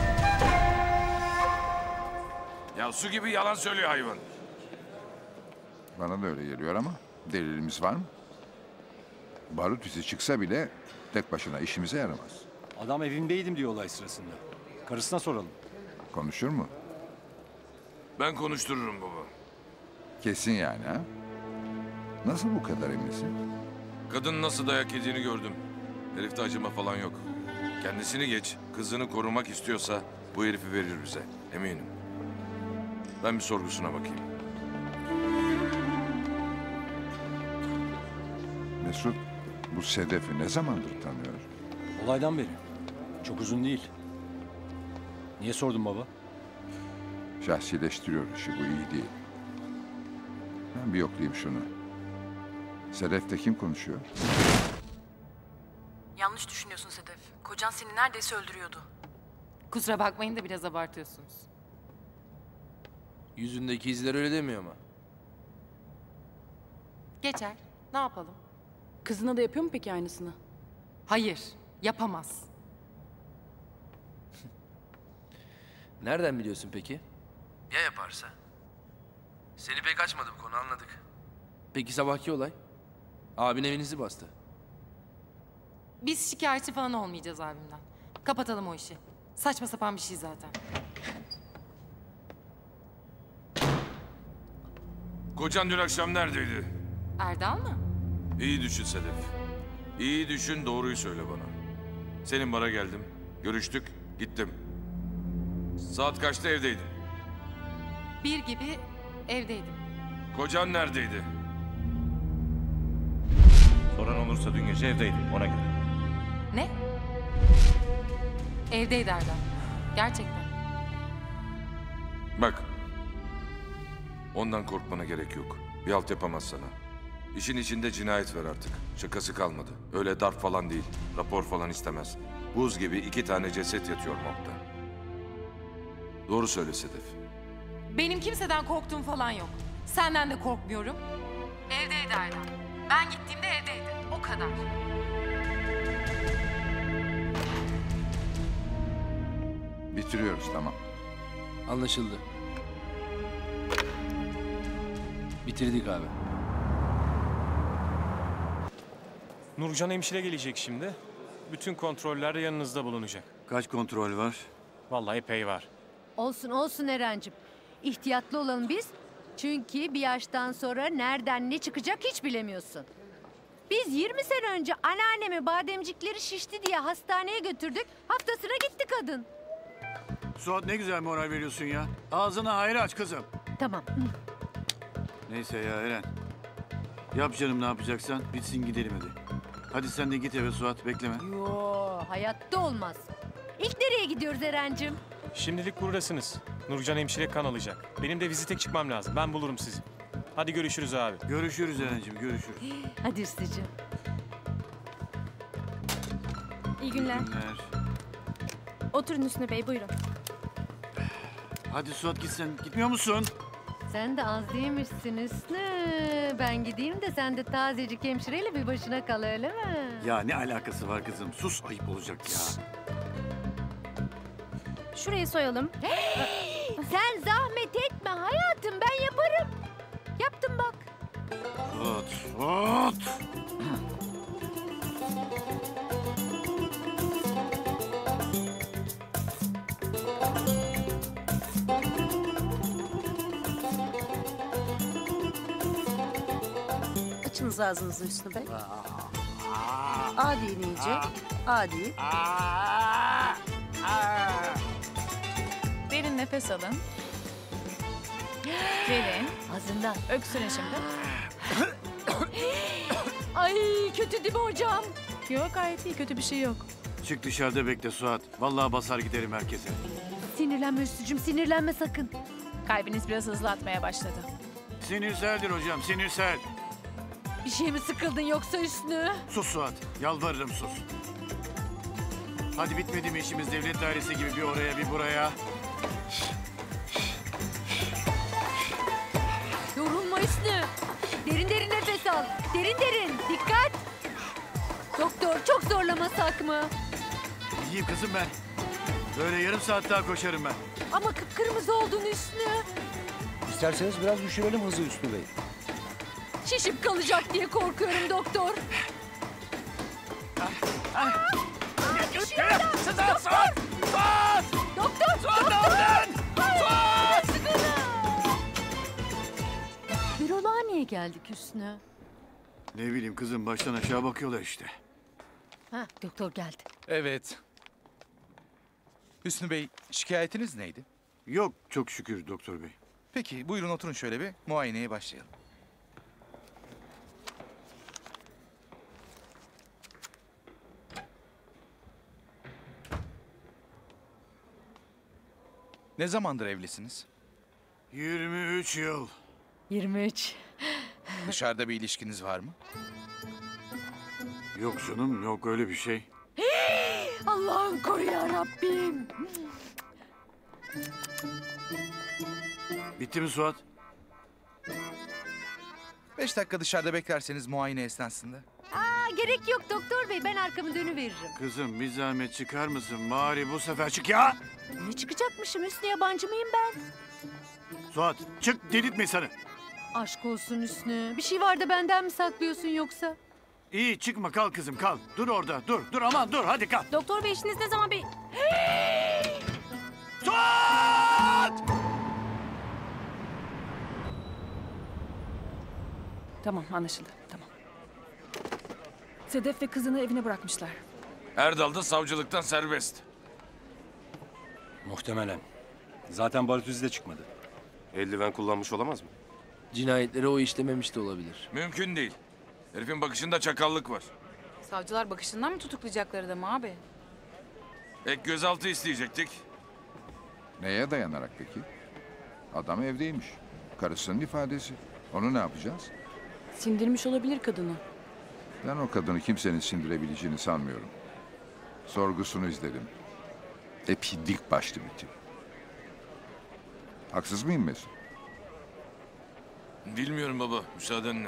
Ya su gibi yalan söylüyor hayvan. Bana da öyle geliyor ama delilimiz var mı? Barut izi çıksa bile tek başına işimize yaramaz. Adam evimdeydim diyor olay sırasında. Karısına soralım. Konuşur mu? Ben konuştururum baba. Kesin yani ha? Nasıl bu kadar eminsin? Kadın nasıl dayak yediğini gördüm. Herifte acıma falan yok. Kendisini geç, kızını korumak istiyorsa bu herifi verir bize. Eminim. Ben bir sorgusuna bakayım. Mesut bu Sedef'i ne zamandır tanıyor? Olaydan beri. Çok uzun değil. Niye sordun baba? Şahsileştiriyor işi, bu iyi değil. Ben bir yoklayayım şunu. Sedef'te kim konuşuyor? Yanlış düşünüyorsun Sedef. Kocan seni neredeyse öldürüyordu. Kusura bakmayın da biraz abartıyorsunuz. Yüzündeki izler öyle demiyor ama. Geçer. Ne yapalım? Kızına da yapıyor mu peki aynısını? Hayır. Yapamaz. Nereden biliyorsun peki? Ya yaparsa? Seni pek açmadı bu konu, anladık. Peki sabahki olay? Abin evinizi bastı. Biz şikayetçi falan olmayacağız abimden. Kapatalım o işi. Saçma sapan bir şey zaten. Kocan dün akşam neredeydi? Erdal mı? İyi düşün Sedef. İyi düşün, doğruyu söyle bana. Senin bara geldim. Görüştük, gittim. Saat kaçta evdeydin? 1 gibi evdeydim. Kocan neredeydi? Soran olursa dün gece evdeydim, ona göre. Ne? Evdeydi Erdal. Gerçekten. Bak. Ondan korkmana gerek yok. Bir alt yapamaz sana. İşin içinde cinayet var artık. Şakası kalmadı. Öyle darp falan değil. Rapor falan istemez. Buz gibi 2 tane ceset yatıyor morgda. Doğru söyle Sedef. Benim kimseden korktuğum falan yok. Senden de korkmuyorum. Evdeydi Erdal. Ben gittiğimde evdeydi. O kadar. Bitiriyoruz, tamam. Anlaşıldı. Bitirdik abi. Nurcan hemşire gelecek şimdi. Bütün kontroller yanınızda bulunacak. Kaç kontrol var? Vallahi epey var. Olsun olsun Eren'cim. İhtiyatlı olalım biz. Çünkü bir yaştan sonra nereden ne çıkacak hiç bilemiyorsun. Biz 20 sene önce anneannemi bademcikleri şişti diye hastaneye götürdük. Haftasına gitti kadın. Suat ne güzel moral veriyorsun ya. Ağzını hayır aç kızım. Tamam. Neyse ya Eren. Yap canım ne yapacaksan. Bitsin gidelim hadi. Hadi sen de git eve Suat, bekleme. Yo, hayatta olmaz. İlk nereye gidiyoruz Eren'cim? Şimdilik buradasınız. Nurcan hemşire kan alacak. Benim de vizite çıkmam lazım. Ben bulurum sizi. Hadi görüşürüz abi. Görüşürüz Eren'cim, görüşürüz. Hadi Üstücüğüm. İyi günler. Günler. Oturun Hüsnü Bey, buyurun. Hadi Suat git sen. Gitmiyor musun? Sen de az değilmişsin Hüsnü. Ben gideyim de sen de tazecik hemşireyle bir başına kal, öyle mi? Ya ne alakası var kızım? Sus, ayıp olacak ya. Şurayı soyalım. Sen zahmet etme hayatım, ben yaparım. Yaptım bak. Suat, Suat! Açınız ağzınızı Hüsnü Bey. A deyin iyice. A deyin. Derin nefes alın. Verin. Ağzından. Öksürün şimdi. Ay kötü değil mi hocam? Yok, gayet iyi, kötü bir şey yok. Çık dışarıda bekle Suat. Vallahi basar giderim herkese. Sinirlenme Üstücüğüm, sinirlenme sakın. Kalbiniz biraz hızlı atmaya başladı. Sinirseldir hocam, sinirsel. Bir şey mi sıkıldın yoksa Hüsnü? Sus Suat, yalvarırım sus. Hadi bitmedi mi işimiz, devlet dairesi gibi bir oraya bir buraya. Yorulma Hüsnü. Derin derin nefes al. Derin derin. Dikkat. Doktor çok zorlamasak mı? İyiyim kızım ben. Böyle yarım saat daha koşarım ben. Ama kıpkırmızı oldun Hüsnü. İsterseniz biraz düşürelim hızı Hüsnü Bey. Şişip kalacak diye korkuyorum doktor. Suat! Suat! Doktor! Suat ne yaptın? Suat! Büroluğa niye geldik Hüsnü? Ne bileyim kızım, baştan aşağı bakıyorlar işte. Ha, doktor geldi. Evet. Hüsnü Bey, şikayetiniz neydi? Yok, çok şükür doktor bey. Peki, buyurun oturun şöyle bir muayeneye başlayalım. Ne zamandır evlisiniz? 23 yıl. 23. Dışarıda bir ilişkiniz var mı? Yok canım, yok öyle bir şey. Allah'ım koru ya Rabbim. Bitti mi Suat? 5 dakika dışarıda beklerseniz muayene esnasında. Gerek yok doktor bey, ben arkamı dönüveririm. Kızım bir zahmet çıkar mısın? Bari bu sefer çık ya! Ne çıkacakmışım Hüsnü, yabancı mıyım ben? Suat çık, delirtme insanı. Aşk olsun Hüsnü. Bir şey var da benden mi saklıyorsun yoksa? İyi çıkma, kal kızım kal. Dur orada, dur aman dur, hadi kal. Doktor bey işiniz ne zaman bir... Suat! Tamam anlaşıldı. Tamam. Sedef ve kızını evine bırakmışlar. Erdal da savcılıktan serbest. Muhtemelen. Zaten barut izi de çıkmadı. Eldiven kullanmış olamaz mı? Cinayetleri o işlememiş de olabilir. Mümkün değil. Herifin bakışında çakallık var. Savcılar bakışından mı tutuklayacaklar adamı abi? Ek gözaltı isteyecektik. Neye dayanarak peki? Adam evdeymiş. Karısının ifadesi. Onu ne yapacağız? Sindirmiş olabilir kadını. Ben o kadını kimsenin sindirebileceğini sanmıyorum. Sorgusunu izledim. Epey dik başlı bir tip. Haksız mıyım Mesut? Bilmiyorum baba, müsaadenle.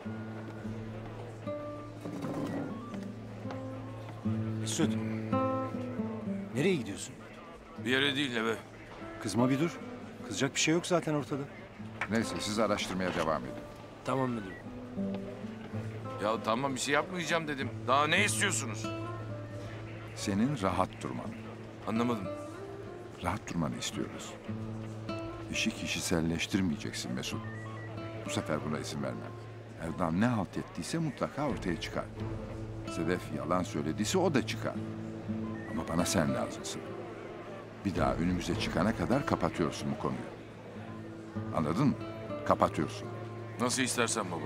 Mesut. Nereye gidiyorsun? Bir yere değil eve. Kızma bir dur. Kızacak bir şey yok zaten ortada. Neyse siz araştırmaya devam edin. Tamam müdürüm. Ya tamam bir şey yapmayacağım dedim. Daha ne istiyorsunuz? Senin rahat durman. Anlamadım. Rahat durmanı istiyoruz. İşi kişiselleştirmeyeceksin Mesut. Bu sefer buna izin vermem. Erdal ne halt ettiyse mutlaka ortaya çıkar. Sedef yalan söylediyse o da çıkar. Ama bana sen lazımsın. Bir daha önümüze çıkana kadar kapatıyorsun bu konuyu. Anladın mı? Kapatıyorsun. Nasıl istersen baba.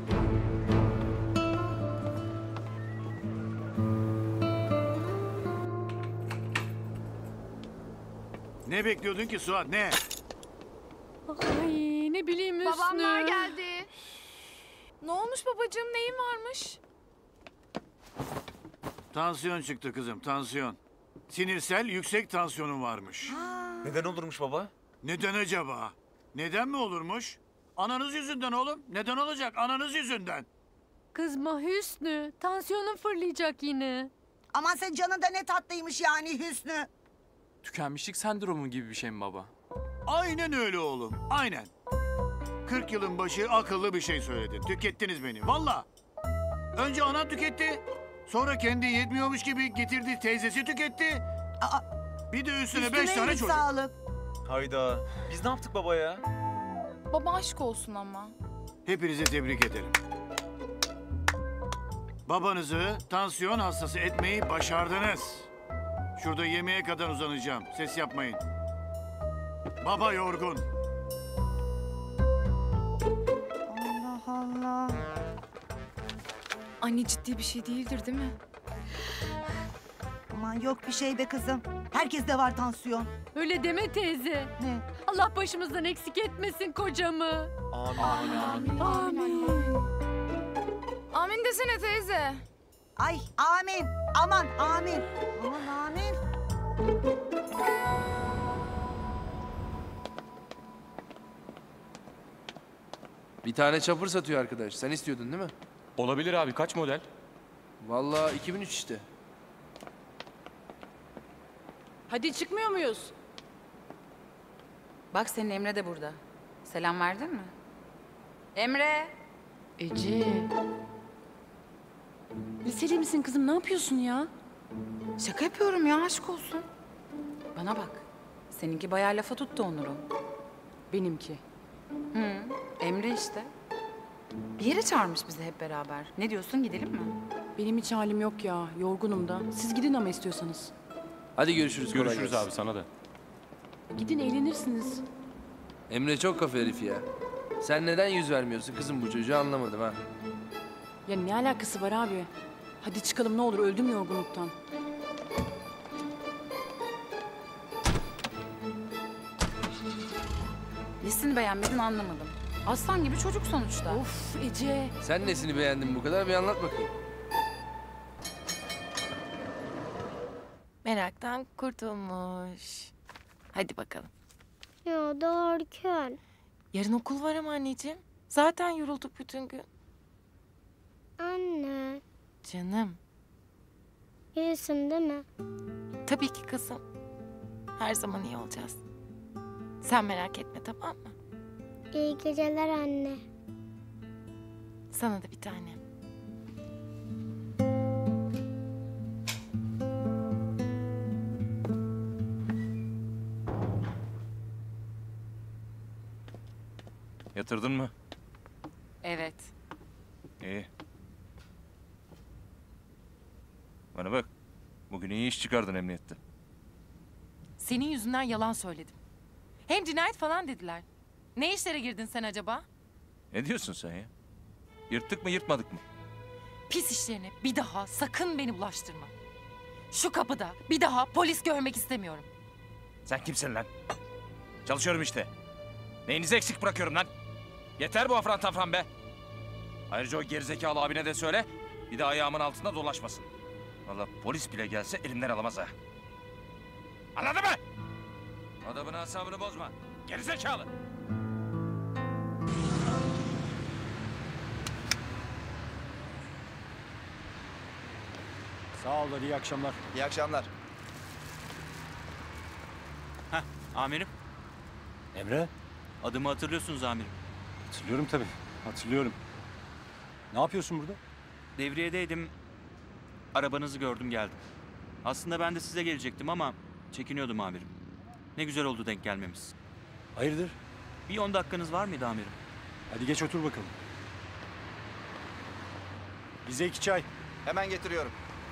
Ne bekliyordun ki Suat, ne? Ay ne bileyim Hüsnü. Babamlar geldi. Ne olmuş babacığım, neyin varmış? Tansiyon çıktı kızım, tansiyon. Sinirsel yüksek tansiyonun varmış. Neden olurmuş baba? Neden acaba? Neden mi olurmuş? Ananız yüzünden oğlum. Neden olacak? Ananız yüzünden. Kızma Hüsnü. Tansiyonun fırlayacak yine. Aman sen canın da ne tatlıymış yani Hüsnü. Tükenmişlik sendromu gibi bir şey mi baba? Aynen öyle oğlum, aynen. 40 yılın başı akıllı bir şey söyledin. Tükettiniz beni, valla. Önce anan tüketti. Sonra kendi yetmiyormuş gibi getirdi teyzesi tüketti. Bir de üstüne 5 tane çocuk. Sağlık. Hayda. Biz ne yaptık baba ya? Baba aşk olsun ama. Hepinizi tebrik ederim. Babanızı tansiyon hastası etmeyi başardınız. Şurada yemeğe kadar uzanacağım. Ses yapmayın. Baba yorgun. Allah Allah. Anne ciddi bir şey değildir değil mi? Aman yok bir şey be kızım. Herkeste var tansiyon. Öyle deme teyze. Ne? Allah başımızdan eksik etmesin kocamı. Amin. Amin. Amin desene teyze. Ay amin. Aman amin. Aman amin. Bir tane çapır satıyor arkadaş. Sen istiyordun değil mi? Olabilir abi. Kaç model? Vallahi 2003 işte. Hadi çıkmıyor muyuz? Bak senin Emre de burada. Selam verdin mi? Emre! Ece. Liseli misin kızım? Ne yapıyorsun ya? Şaka yapıyorum ya, aşk olsun. Bana bak. Seninki bayağı lafa tuttu Onur'un. Benimki. Hı, Emre işte. Bir yere çağırmış bizi hep beraber. Ne diyorsun, gidelim mi? Benim hiç halim yok ya. Yorgunum da. Siz gidin ama istiyorsanız. Hadi görüşürüz. kolay Görüşürüz gelsin. abi sana da. Gidin eğlenirsiniz. Emre çok kafa herif ya. Sen neden yüz vermiyorsun kızım bu çocuğu anlamadım ha. Ya ne alakası var abi? Hadi çıkalım ne olur, öldüm yorgunluktan. Nesini beğenmedin anlamadım. Aslan gibi çocuk sonuçta. Of Ece. Sen nesini beğendin bu kadar bir anlat bakayım. Meraktan kurtulmuş. Hadi bakalım. Ya daha erken. Yarın okul var ama anneciğim. Zaten yorulduk bütün gün. Anne. Canım. İyisin değil mi? Tabii ki kızım. Her zaman iyi olacağız. Sen merak etme, tamam mı? İyi geceler anne. Sana da bir tane. Yatırdın mı? Evet. İyi. Bana bak. Bugün iyi iş çıkardın emniyette. Senin yüzünden yalan söyledim. Hem cinayet falan dediler. Ne işlere girdin sen acaba? Ne diyorsun sen ya? Yırttık mı yırtmadık mı? Pis işlerine bir daha sakın beni bulaştırma. Şu kapıda bir daha polis görmek istemiyorum. Sen kimsin lan? Çalışıyorum işte. Neyinizi eksik bırakıyorum lan? Yeter bu afran tafran be. Ayrıca o gerizekalı abine de söyle. Bir de ayağımın altında dolaşmasın. Vallahi polis bile gelse elimden alamaz ha. Anladın mı? Adamın asabını bozma. Gerizekalı. Sağ ol Ali, iyi akşamlar. İyi akşamlar. Heh, amirim. Emre? Adımı hatırlıyorsunuz amirim. Hatırlıyorum tabii, hatırlıyorum. Ne yapıyorsun burada? Devriyedeydim. Arabanızı gördüm geldim. Aslında ben de size gelecektim ama çekiniyordum amirim. Ne güzel oldu denk gelmemiz. Hayırdır? Bir 10 dakikanız var mıydı amirim? Hadi geç otur bakalım. Bize 2 çay. Hemen getiriyorum.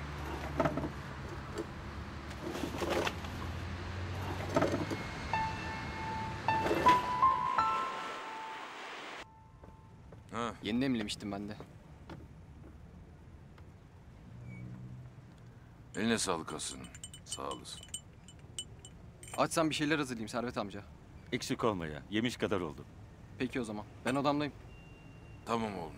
Ha. Yeni demlemiştim ben de. Eline sağlık Aslı'nın. Sağ olasın. Açsam bir şeyler hazırlayayım Servet amca. Eksik olma ya. Yemiş kadar oldu. Peki o zaman. Ben odamdayım. Tamam oğlum.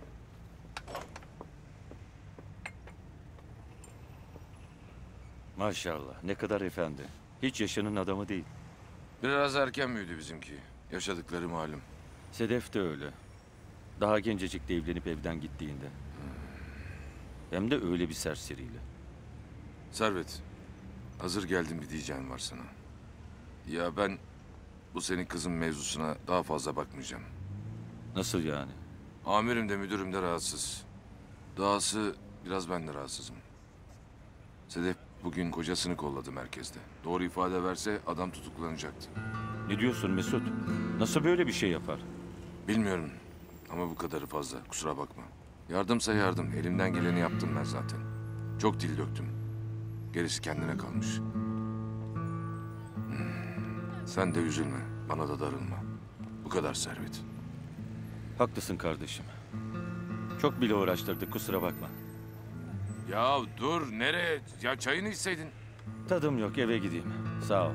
Maşallah. Ne kadar efendi. Hiç yaşının adamı değil. Biraz erken büyüdü bizimki. Yaşadıkları malum. Sedef de öyle. Daha gencecik de evlenip evden gittiğinde. Hem de öyle bir serseriyle. Servet, hazır geldim bir diyeceğim var sana. Ya ben bu senin kızın mevzusuna daha fazla bakmayacağım. Nasıl yani? Amirim de müdürüm de rahatsız. Dahası biraz ben de rahatsızım. Sedef bugün kocasını kolladı merkezde. Doğru ifade verse adam tutuklanacaktı. Ne diyorsun Mesut? Nasıl böyle bir şey yapar? Bilmiyorum ama bu kadarı fazla, kusura bakma. Yardımsa yardım, elimden geleni yaptım ben zaten. Çok dil döktüm. Gerisi kendine kalmış. Sen de üzülme, bana da darılma. Bu kadar Servet. Haklısın kardeşim. Çok bile uğraştırdık, kusura bakma. Ya dur, nereye? Ya çayını içseydin. Tadım yok, eve gideyim. Sağ ol.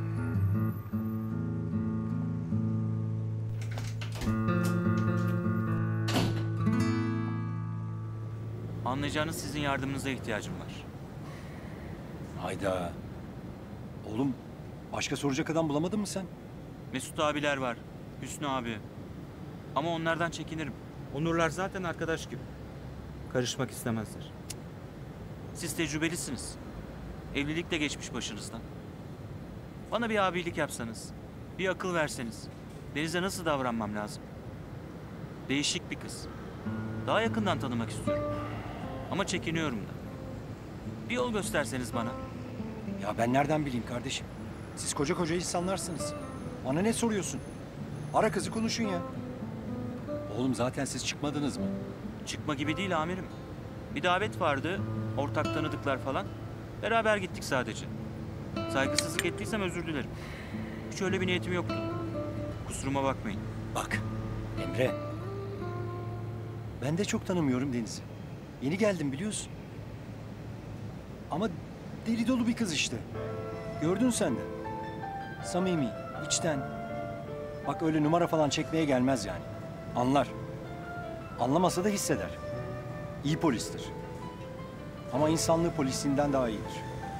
Anlayacağınız sizin yardımınıza ihtiyacım var. Hayda. Oğlum, başka soracak adam bulamadın mı sen? Mesut abiler var. Hüsnü abi. Ama onlardan çekinirim. Onurlar zaten arkadaş gibi. Karışmak istemezler. Siz tecrübelisiniz. Evlilik de geçmiş başınızdan. Bana bir abilik yapsanız, bir akıl verseniz. Deniz'e nasıl davranmam lazım? Değişik bir kız. Daha yakından tanımak istiyorum. Ama çekiniyorum da. Bir yol gösterseniz bana. Ya ben nereden bileyim kardeşim? Siz koca koca insanlarsınız. Bana ne soruyorsun? Ara kızı konuşun ya. Oğlum zaten siz çıkmadınız mı? Çıkma gibi değil amirim. Bir davet vardı, ortak tanıdıklar falan. Beraber gittik sadece. Saygısızlık ettiysem özür dilerim. Hiç öyle bir niyetim yoktu. Kusuruma bakmayın. Bak, Emre. Ben de çok tanımıyorum Deniz'i. Yeni geldim biliyorsun. Ama deli dolu bir kız işte. Gördün sen de. Samimi, içten. Bak öyle numara falan çekmeye gelmez yani. Anlar. Anlamasa da hisseder. İyi polistir. Ama insanlığı polisinden daha iyidir.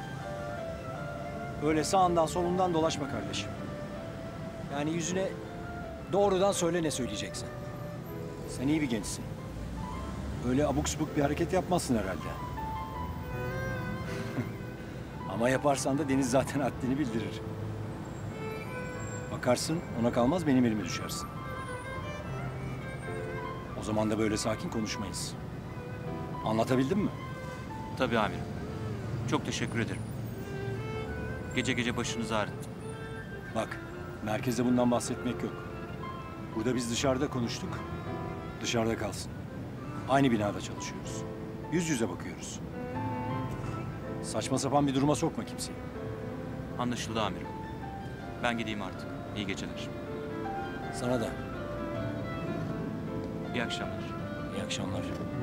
Öyle sağından solundan dolaşma kardeşim. Yani yüzüne doğrudan söyle ne söyleyeceksin. Sen iyi bir gençsin. Öyle abuk subuk bir hareket yapmazsın herhalde. Ama yaparsan da Deniz zaten haddini bildirir. Bakarsın ona kalmaz benim elime düşersin. O zaman da böyle sakin konuşmayız. Anlatabildim mi? Tabii amirim. Çok teşekkür ederim. Gece gece başınızı ağrıttım. Bak, merkezde bundan bahsetmek yok. Burada biz dışarıda konuştuk. Dışarıda kalsın. Aynı binada çalışıyoruz. Yüz yüze bakıyoruz. Saçma sapan bir duruma sokma kimseyi. Anlaşıldı amirim. Ben gideyim artık. İyi geceler. Sana da. İyi akşamlar. İyi akşamlar.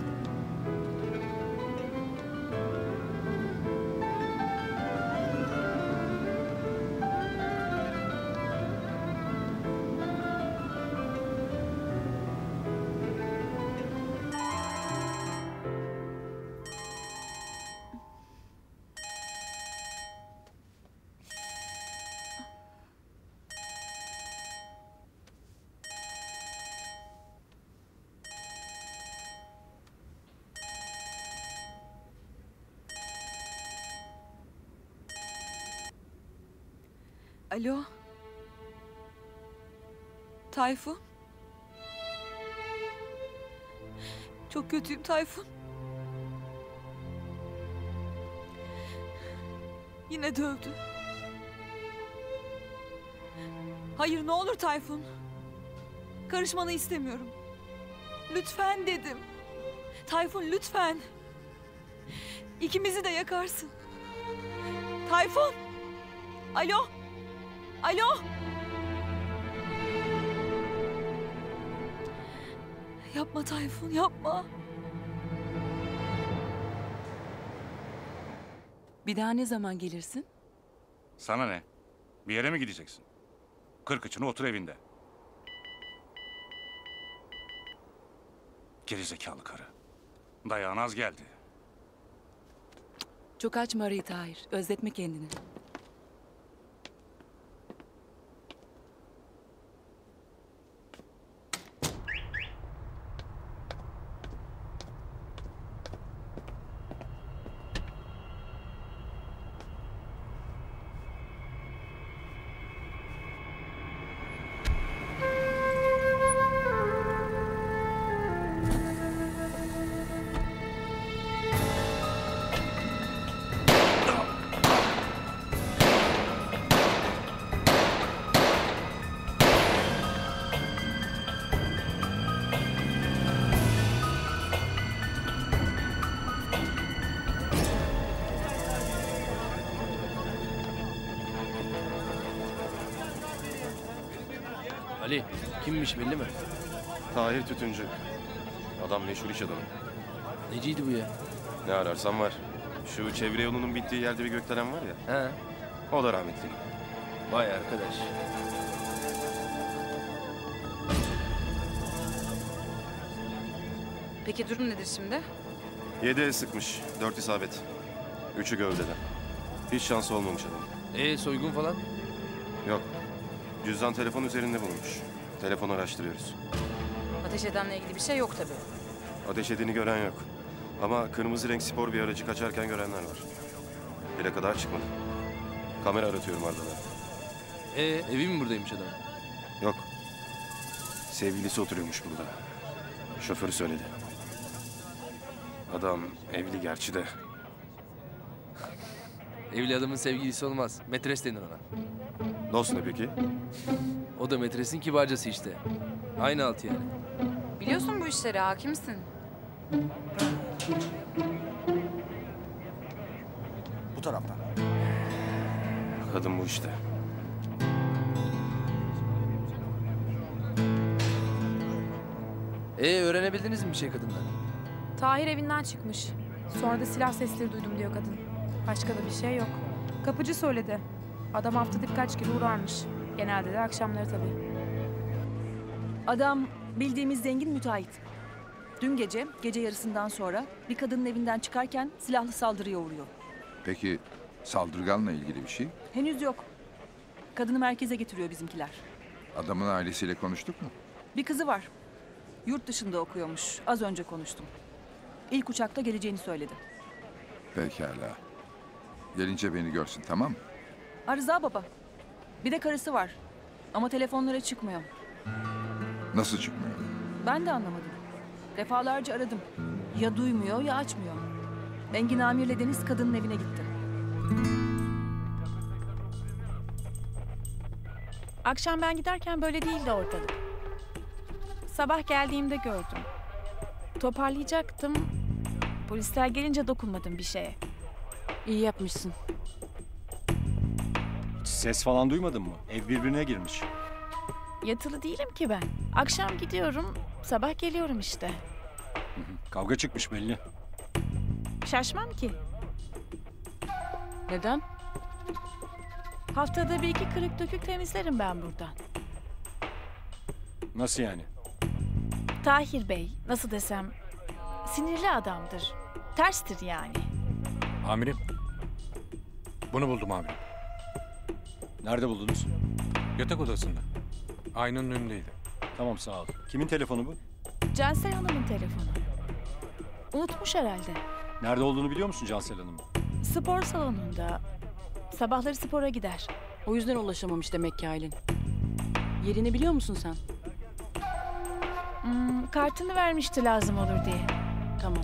Alo. Tayfun. Çok kötüyüm Tayfun. Yine dövdü. Hayır ne olur Tayfun. Karışmanı istemiyorum. Lütfen dedim. Tayfun lütfen. İkimizi de yakarsın. Tayfun. Alo. Alo. Yapma Tayfun, yapma. Bir daha ne zaman gelirsin? Sana ne? Bir yere mi gideceksin? 40 içine otur evinde. Gerizekalı karı. Dayağın az geldi. Çok açma arayı Tahir. Özletme kendini. Ali, kimmiş belli mi? Tahir Tütüncü. Adam meşhur iş adamı. Neciydi bu ya? Ne ararsan var. Şu çevre yolunun bittiği yerde bir gökdelen var ya. He. O da rahmetli. Vay arkadaş. Peki durum nedir şimdi? 7 el sıkmış. 4 isabet. 3'ü gövdeden. Hiç şansı olmamış adam. Soygun falan? Yok. Cüzdan telefon üzerinde bulunmuş. Telefonu araştırıyoruz. Ateş edenle ilgili bir şey yok tabii. Ateş edeni gören yok. Ama kırmızı renk spor bir aracı kaçarken görenler var. Bile kadar çıkmadı. Kamera aratıyorum ardalar. Evi mi buradaymış adam? Yok. Sevgilisi oturuyormuş burada. Şoförü söyledi. Adam evli gerçi de. Evli adamın sevgilisi olmaz. Metres denir ona. Dost ne peki? O da metresin kibarcası işte. Aynı altı yani. Biliyorsun bu işleri, hakimsin. Bu taraftan. Kadın bu işte. Öğrenebildiniz mi bir şey kadından? Tahir evinden çıkmış. Sonra da silah sesleri duydum diyor kadın. Başka da bir şey yok. Kapıcı söyledi. Adam haftada birkaç kere uğrarmış. Genelde de akşamları tabii. Adam bildiğimiz zengin müteahhit. Dün gece yarısından sonra bir kadının evinden çıkarken silahlı saldırıya uğruyor. Peki saldırganla ilgili bir şey? Henüz yok. Kadını merkeze getiriyor bizimkiler. Adamın ailesiyle konuştuk mu? Bir kızı var. Yurt dışında okuyormuş. Az önce konuştum. İlk uçakta geleceğini söyledi. Pekala. Gelince beni görsün, tamam mı? Rıza baba. Bir de karısı var. Ama telefonlara çıkmıyor. Nasıl çıkmıyor? Ben de anlamadım. Defalarca aradım. Ya duymuyor ya açmıyor. Engin Amir'le Deniz kadının evine gitti. Akşam ben giderken böyle değildi ortalık. Sabah geldiğimde gördüm. Toparlayacaktım. Polisler gelince dokunmadım bir şeye. İyi yapmışsın. Ses falan duymadın mı? Ev birbirine girmiş. Yatılı değilim ki ben. Akşam gidiyorum, sabah geliyorum işte. Kavga çıkmış belli. Şaşmam ki. Neden? Haftada bir iki kırık dökük temizlerim ben buradan. Nasıl yani? Tahir Bey, nasıl desem, sinirli adamdır. Terstir yani. Amirim. Bunu buldum amirim. Nerede buldunuz? Yatak odasında. Aynanın önündeydi. Tamam, sağ ol. Kimin telefonu bu? Cansel Hanım'ın telefonu. Unutmuş herhalde. Nerede olduğunu biliyor musun Cansel Hanım? Spor salonunda. Sabahları spora gider. O yüzden ulaşamamış demek ki Aylin. Yerini biliyor musun sen? Kartını vermişti lazım olur diye. Tamam.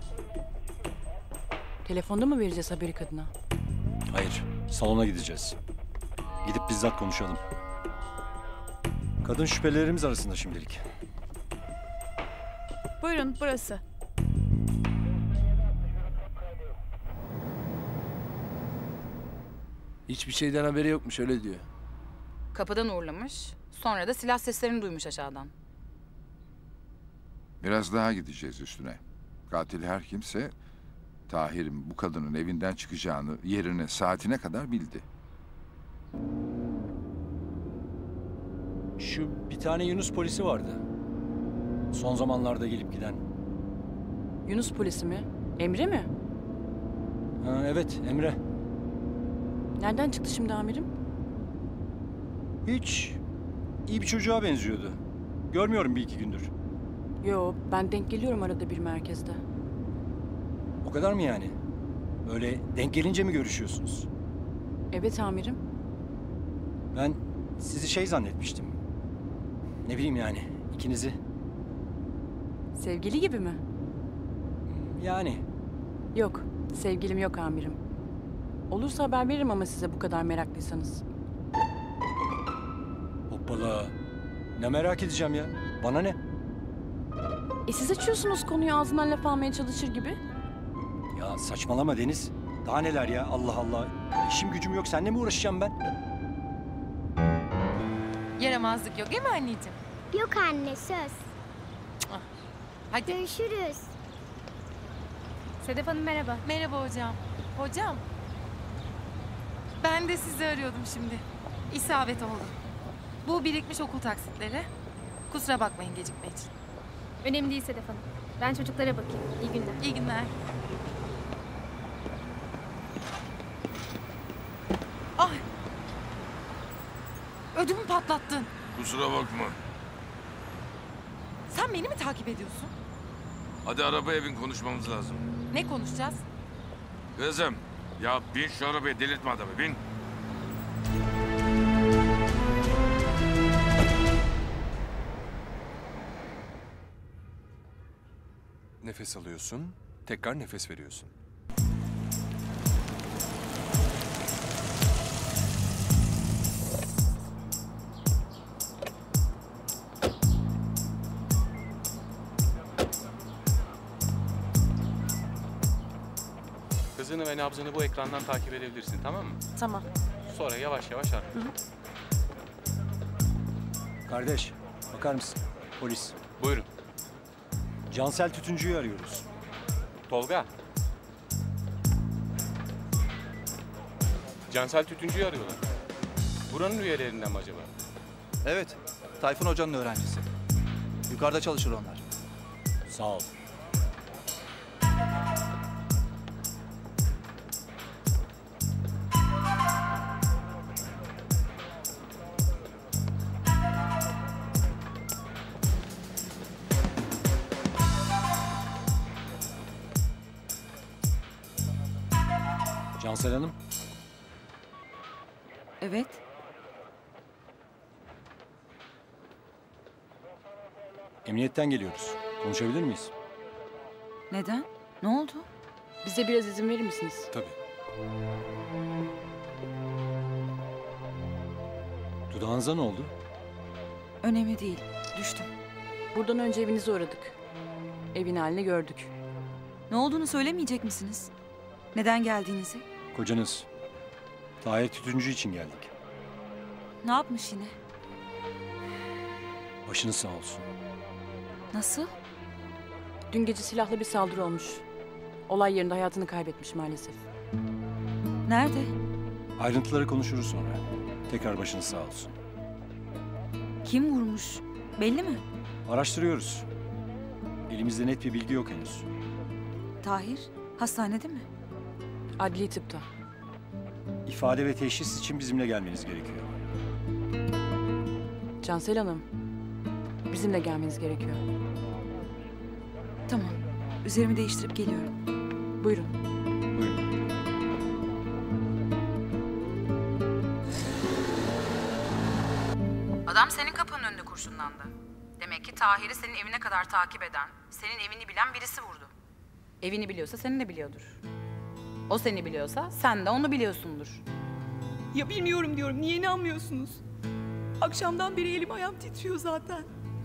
Telefonda mı vereceğiz haberi kadına? Hayır, salona gideceğiz. Gidip bizzat konuşalım. Kadın şüphelilerimiz arasında şimdilik. Buyurun, burası. Hiçbir şeyden haberi yokmuş öyle diyor. Kapıdan uğurlamış. Sonra da silah seslerini duymuş aşağıdan. Biraz daha gideceğiz üstüne. Katil her kimse Tahir'in bu kadının evinden çıkacağını, yerini, saatine kadar bildi. Şu bir tane Yunus polisi vardı. Son zamanlarda gelip giden. Yunus polisi mi? Emre mi? Ha, evet, Emre. Nereden çıktı şimdi amirim? Hiç. İyi bir çocuğa benziyordu. Görmüyorum bir iki gündür. Yo, ben denk geliyorum arada bir merkezde. O kadar mı yani? Öyle denk gelince mi görüşüyorsunuz? Evet amirim. Ben sizi şey zannetmiştim. Ne bileyim yani, ikinizi. Sevgili gibi mi? Yani. Yok, sevgilim yok amirim. Olursa haber veririm ama size bu kadar meraklıysanız. Hoppala. Ne merak edeceğim ya? Bana ne? Siz açıyorsunuz konuyu ağzından laf almaya çalışır gibi. Ya saçmalama Deniz. Daha neler ya, Allah Allah. İşim gücüm yok, seninle mi uğraşacağım ben? Yaramazlık yok değil mi anneciğim? Yok anne söz. Hadi. Görüşürüz. Sedef Hanım merhaba. Merhaba hocam. Hocam. Ben de sizi arıyordum şimdi. İsabet oldu. Bu birikmiş okul taksitleri. Kusura bakmayın gecikme için. Önemli değil Sedef Hanım. Ben çocuklara bakayım. İyi günler. İyi günler. Ay. Ödümü patlattın. Kusura bakma. Sen beni mi takip ediyorsun? Hadi arabaya bin, konuşmamız lazım. Ne konuşacağız? Kızım, ya bin şu arabaya, delirtme adamı, bin. Nefes alıyorsun, tekrar nefes veriyorsun. Hızını ve nabzını bu ekrandan takip edebilirsin, tamam mı? Tamam. Sonra yavaş yavaş arttır. Kardeş, bakar mısın? Polis. Buyurun. Cansel Tütüncü'yü arıyoruz. Tolga. Cansel Tütüncü'yü arıyorlar. Buranın üyelerinden mi acaba? Evet, Tayfun Hoca'nın öğrencisi. Yukarıda çalışır onlar. Sağ ol. Cansel Hanım, Evet. emniyetten geliyoruz. Konuşabilir miyiz? Neden? Ne oldu? Bize biraz izin verir misiniz? Tabii. Dudağınıza ne oldu? Önemli değil. Düştüm. Buradan önce evinize uğradık. Evin halini gördük. Ne olduğunu söylemeyecek misiniz? Neden geldiğinizi? Kocanız. Tahir Tütüncü için geldik. Ne yapmış yine? Başınız sağ olsun. Nasıl? Dün gece silahlı bir saldırı olmuş. Olay yerinde hayatını kaybetmiş maalesef. Nerede? Ayrıntıları konuşuruz sonra. Tekrar başınız sağ olsun. Kim vurmuş? Belli mi? Araştırıyoruz. Elimizde net bir bilgi yok henüz. Tahir, hastanede mi? Adli tıpta. İfade ve teşhis için bizimle gelmeniz gerekiyor. Cansel Hanım, bizimle gelmeniz gerekiyor. Tamam, üzerimi değiştirip geliyorum. Buyurun. Buyurun. Adam senin kapının önünde kurşunlandı. Demek ki Tahir'i senin evine kadar takip eden, senin evini bilen birisi vurdu. Evini biliyorsa seni de biliyordur. O seni biliyorsa sen de onu biliyorsundur. Ya bilmiyorum diyorum, niye inanmıyorsunuz? Akşamdan beri elim ayağım titriyor zaten.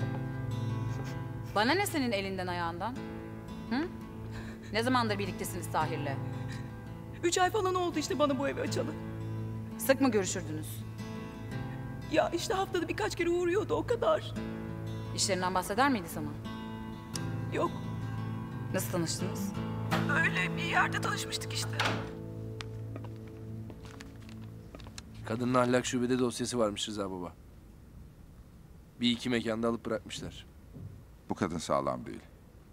Bana ne senin elinden ayağından? Hı? Ne zamandır birliktesiniz Tahir'le? 3 ay falan oldu işte bana bu evi açalı. Sık mı görüşürdünüz? Ya işte haftada birkaç kere uğruyordu, o kadar. İşlerinden bahseder miydi sana? Yok. Nasıl tanıştınız? Öyle bir yerde tanışmıştık işte. Kadının ahlak şubede dosyası varmış Rıza baba. Bir iki mekanda alıp bırakmışlar. Bu kadın sağlam değil.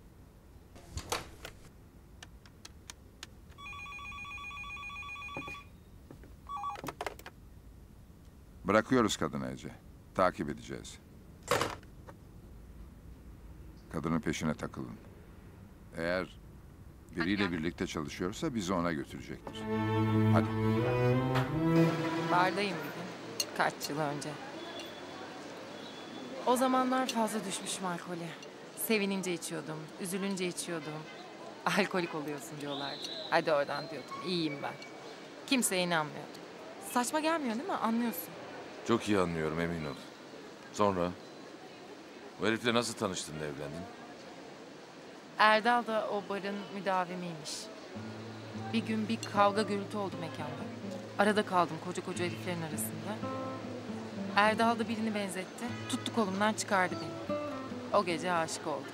Bırakıyoruz kadını Ece. Takip edeceğiz. Kadının peşine takılın. Eğer biriyle birlikte çalışıyorsa bizi ona götürecektir. Hadi. Bardayım bir gün. Kaç yıl önce. O zamanlar fazla düşmüşüm alkole. Sevinince içiyordum, üzülünce içiyordum. Alkolik oluyorsun diyorlardı. Hadi oradan diyordum, iyiyim ben. Kimseye inanmıyordum. Saçma gelmiyor değil mi? Anlıyorsun. Çok iyi anlıyorum, emin ol. Sonra? Bu herifle nasıl tanıştın da evlendin? Erdal da o barın müdavimiymiş. Bir gün bir kavga gürültü oldu mekanda. Arada kaldım koca heriflerin arasında. Erdal da birini benzetti. Tuttu kolumdan çıkardı beni. O gece aşık olduk.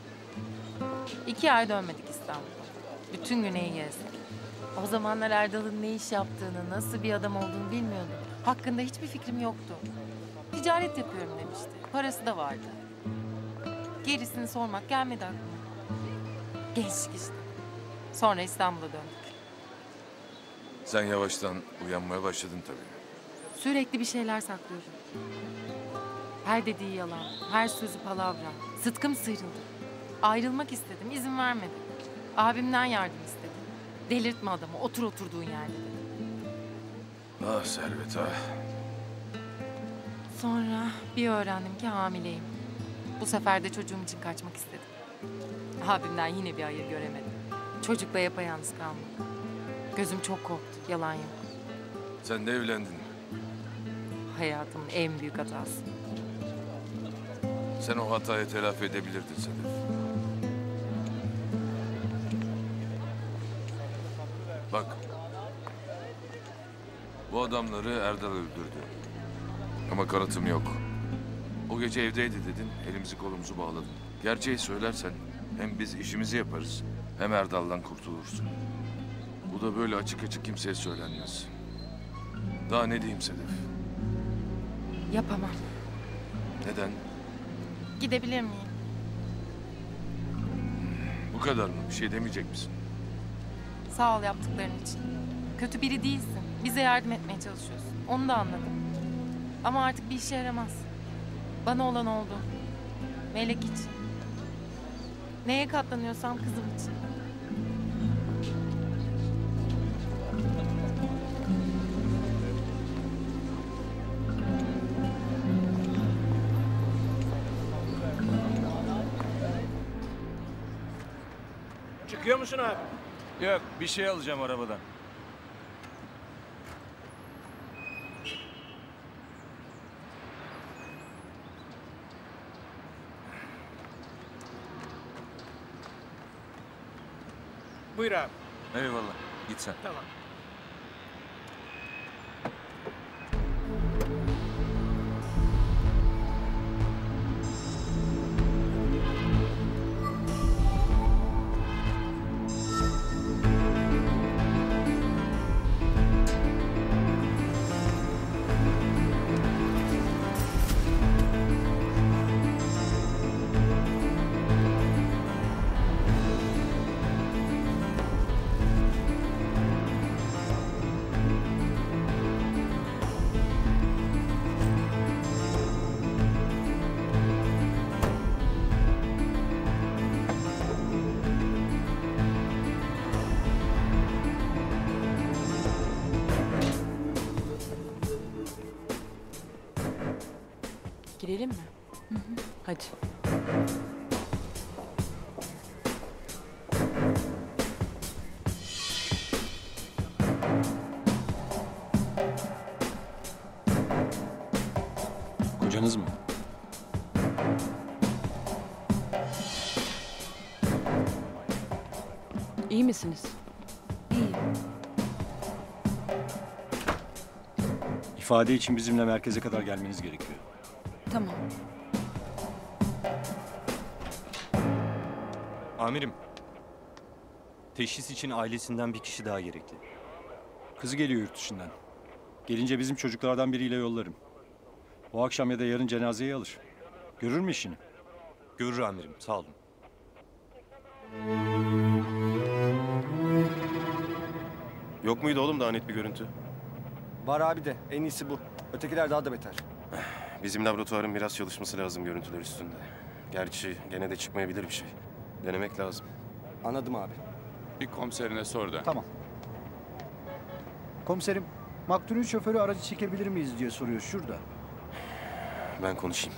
2 ay dönmedik İstanbul'a. Bütün güneyi gezdik. O zamanlar Erdal'ın ne iş yaptığını, nasıl bir adam olduğunu bilmiyordum. Hakkında hiçbir fikrim yoktu. Ticaret yapıyorum demişti. Parası da vardı. Gerisini sormak gelmedi aklıma. Gençlik işte. Sonra İstanbul'a döndük. Sen yavaştan uyanmaya başladın tabii. Sürekli bir şeyler saklıyordum. Her dediği yalan, her sözü palavra. Sıtkım sıyrıldı. Ayrılmak istedim, izin vermedi. Abimden yardım istedim. Delirtme adamı, otur oturduğun yerde dedi. Ah Servet ah. Sonra bir öğrendim ki hamileyim. Bu sefer de çocuğum için kaçmak istedim. Abimden yine bir hayır göremedim. Çocukla yapayalnız kalmadım. Gözüm çok korktu, yalan yok. Sen de evlendin. Hayatımın en büyük hatası. Sen o hatayı telafi edebilirdin Sedef. Bak. Bu adamları Erdal öldürdü. Ama kanıtım yok. O gece evdeydi dedin, elimizi kolumuzu bağladın. Gerçeği söylersen hem biz işimizi yaparız, hem Erdal'dan kurtulursun. Bu da böyle açık açık kimseye söylenmez. Daha ne diyeyim Sedef? Yapamam. Neden? Gidebilir miyim? Bu kadar mı? Bir şey demeyecek misin? Sağ ol yaptıkların için. Kötü biri değilsin. Bize yardım etmeye çalışıyorsun. Onu da anladım. Ama artık bir işe yaramaz. Bana olan oldu. Melek için. Neye katlanıyorsam kızım için. Çıkıyor musun abi? Yok, bir şey alacağım arabadan. Buyur abi. Eyvallah, git sen. Tamam. Girelim mi? Hadi. Kocanız mı? İyi misiniz? İyiyim. İfade için bizimle merkeze kadar gelmeniz gerekiyor. Tamam. Amirim, teşhis için ailesinden bir kişi daha gerekli. Kızı geliyor yurt dışından. Gelince bizim çocuklardan biriyle yollarım. Bu akşam ya da yarın cenazeyi alır. Görür mü işini? Görür amirim, sağ olun. Yok muydu oğlum daha net bir görüntü? Var abi de en iyisi bu. Ötekiler daha da beter. Bizim laboratuvarın biraz çalışması lazım görüntüler üstünde. Gerçi gene de çıkmayabilir bir şey. Denemek lazım. Anladım abi. Bir komiserine sor da. Tamam. Komiserim, maktulün şoförü aracı çekebilir miyiz diye soruyor şurada. Ben konuşayım.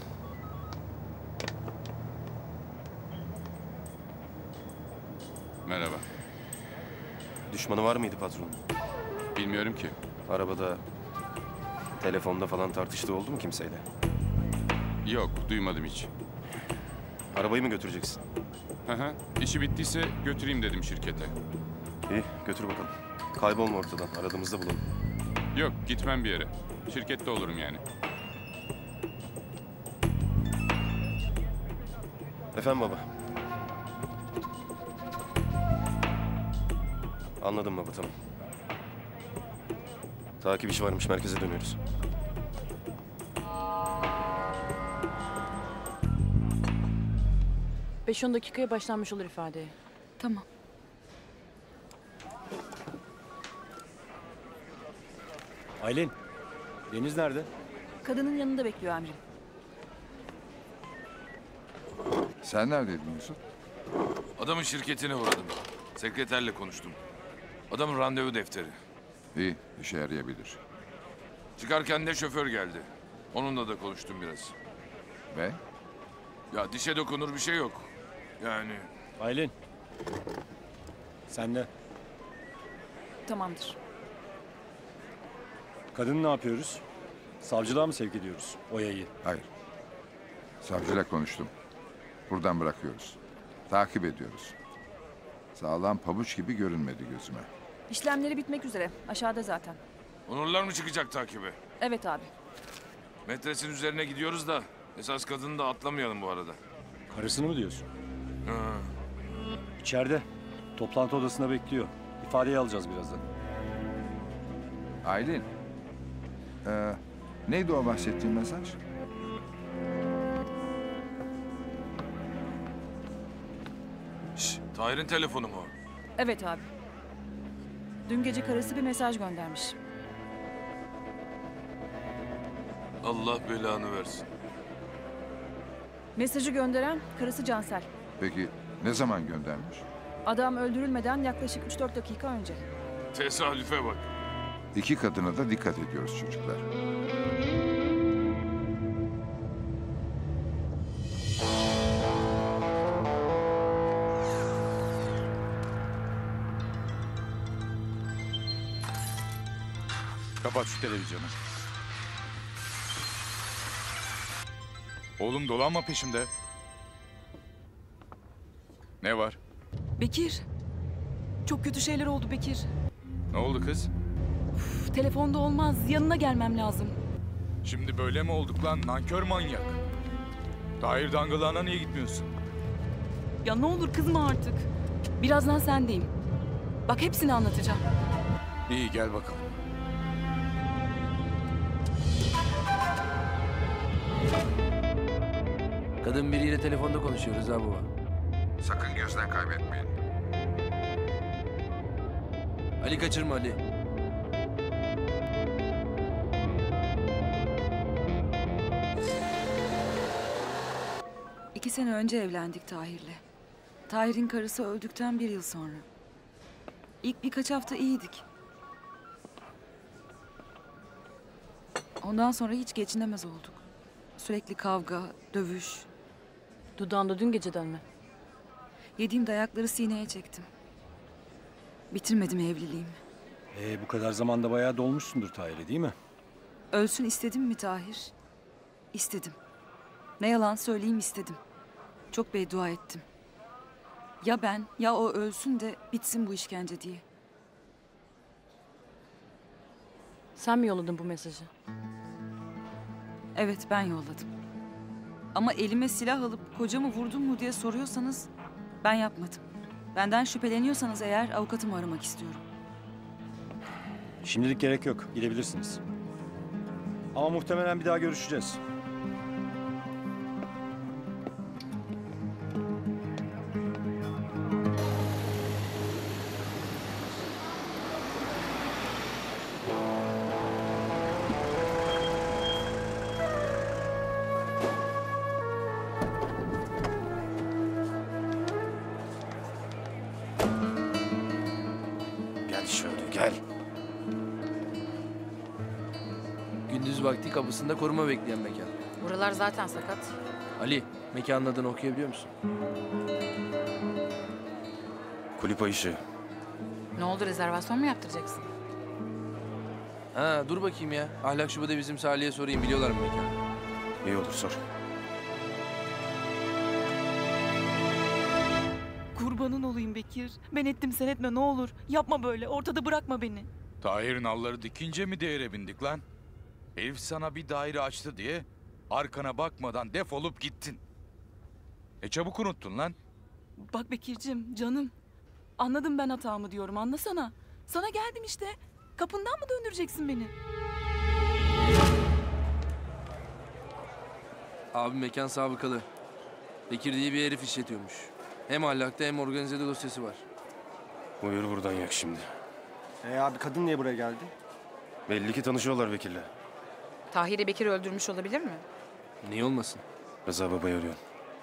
Merhaba. Düşmanı var mıydı patronun? Bilmiyorum ki. Arabada, telefonda falan tartıştığı oldu mu kimseyle? Yok, duymadım hiç. Arabayı mı götüreceksin? Hı hı. İşi bittiyse götüreyim dedim şirkete. İyi, götür bakalım. Kaybolma ortadan, aradığımızda bulalım. Yok, gitmem bir yere. Şirkette olurum yani. Efendim baba. Anladım baba, tamam. Takip işi varmış, merkeze dönüyoruz. Beş 10 dakikaya başlanmış olur ifadeye. Tamam. Aylin, Deniz nerede? Kadının yanında bekliyor amirim. Sen neredeydin Yusuf? Adamın şirketine uğradım. Sekreterle konuştum. Adamın randevu defteri. İyi, işe yarayabilir. Çıkarken de şoför geldi. Onunla da konuştum biraz. Ve? Ya dişe dokunur bir şey yok. Yani... Aylin. Sen de. Tamamdır. Kadını ne yapıyoruz? Savcılığa mı sevk ediyoruz Oya'yı? Hayır. Savcıyla konuştum. Buradan bırakıyoruz. Takip ediyoruz. Sağlam pabuç gibi görünmedi gözüme. İşlemleri bitmek üzere. Aşağıda zaten. Onurlar mı çıkacak takibe? Evet abi. Metresin üzerine gidiyoruz da esas kadını da atlamayalım bu arada. Karısını mı diyorsun? Ha. İçeride. Toplantı odasında bekliyor. İfadeyi alacağız birazdan. Aylin. Neydi o bahsettiğin mesaj? Tahir'in telefonu mu? Evet abi. Dün gece karısı bir mesaj göndermiş. Allah belanı versin. Mesajı gönderen karısı Cansel. Peki ne zaman göndermiş? Adam öldürülmeden yaklaşık 3-4 dakika önce. Tesadüfe bak. İki kadına da dikkat ediyoruz çocuklar. Kapat şu televizyonu. Oğlum dolanma peşimde. Ne var? Bekir. Çok kötü şeyler oldu Bekir. Ne oldu kız? Üf, telefonda olmaz. Yanına gelmem lazım. Şimdi böyle mi olduk lan nankör manyak? Tahir dangalağına niye gitmiyorsun? Ya ne olur kızma artık. Birazdan sendeyim. Bak hepsini anlatacağım. İyi gel bakalım. Kadın biriyle telefonda konuşuyoruz ha baba. Sakın gözden kaybetmeyin. Ali kaçırma Ali. İki sene önce evlendik Tahir'le. Tahir'in karısı öldükten 1 yıl sonra. İlk birkaç hafta iyiydik. Ondan sonra hiç geçinemez olduk. Sürekli kavga, dövüş. Dudağında dün geceden mi? Yediğim dayakları sineye çektim. Bitirmedim evliliğimi. Bu kadar zamanda bayağı dolmuşsundur Tahir'e değil mi? Ölsün istedim mi Tahir? İstedim. Ne yalan söyleyeyim istedim. Çok beddua ettim. Ya ben ya o ölsün de bitsin bu işkence diye. Sen mi yolladın bu mesajı? Evet ben yolladım. Ama elime silah alıp kocamı vurdun mu diye soruyorsanız ben yapmadım. Benden şüpheleniyorsanız eğer avukatımı aramak istiyorum. Şimdilik gerek yok. Gidebilirsiniz. Ama muhtemelen bir daha görüşeceğiz. Gel şöyle gel. Gündüz vakti kapısında koruma bekleyen mekan. Buralar zaten sakat. Ali, mekanın adını okuyabiliyor musun? Kulüp ayışı. Ne oldu, rezervasyon mu yaptıracaksın? Ha dur bakayım ya. Ahlak şubede bizim Salih'e sorayım, biliyorlar mı mekanı? İyi olur sor. Kurbanın olayım Bekir. Ben ettim sen etme ne olur. Yapma böyle. Ortada bırakma beni. Tahir'in nalları dikince mi değere bindik lan? Elif sana bir daire açtı diye arkana bakmadan defolup gittin. Çabuk unuttun lan. Bak Bekir'cim canım. Anladım ben hatamı diyorum anlasana. Sana geldim işte. Kapından mı döndüreceksin beni? Abi mekan sabıkalı. Bekir diye bir herif işletiyormuş. Hem ahlakta hem organizede dosyası var. Buyur buradan yak şimdi. Abi kadın niye buraya geldi? Belli ki tanışıyorlar Bekir'le. Tahir'i Bekir öldürmüş olabilir mi? Niye olmasın? Rıza babayı arıyor.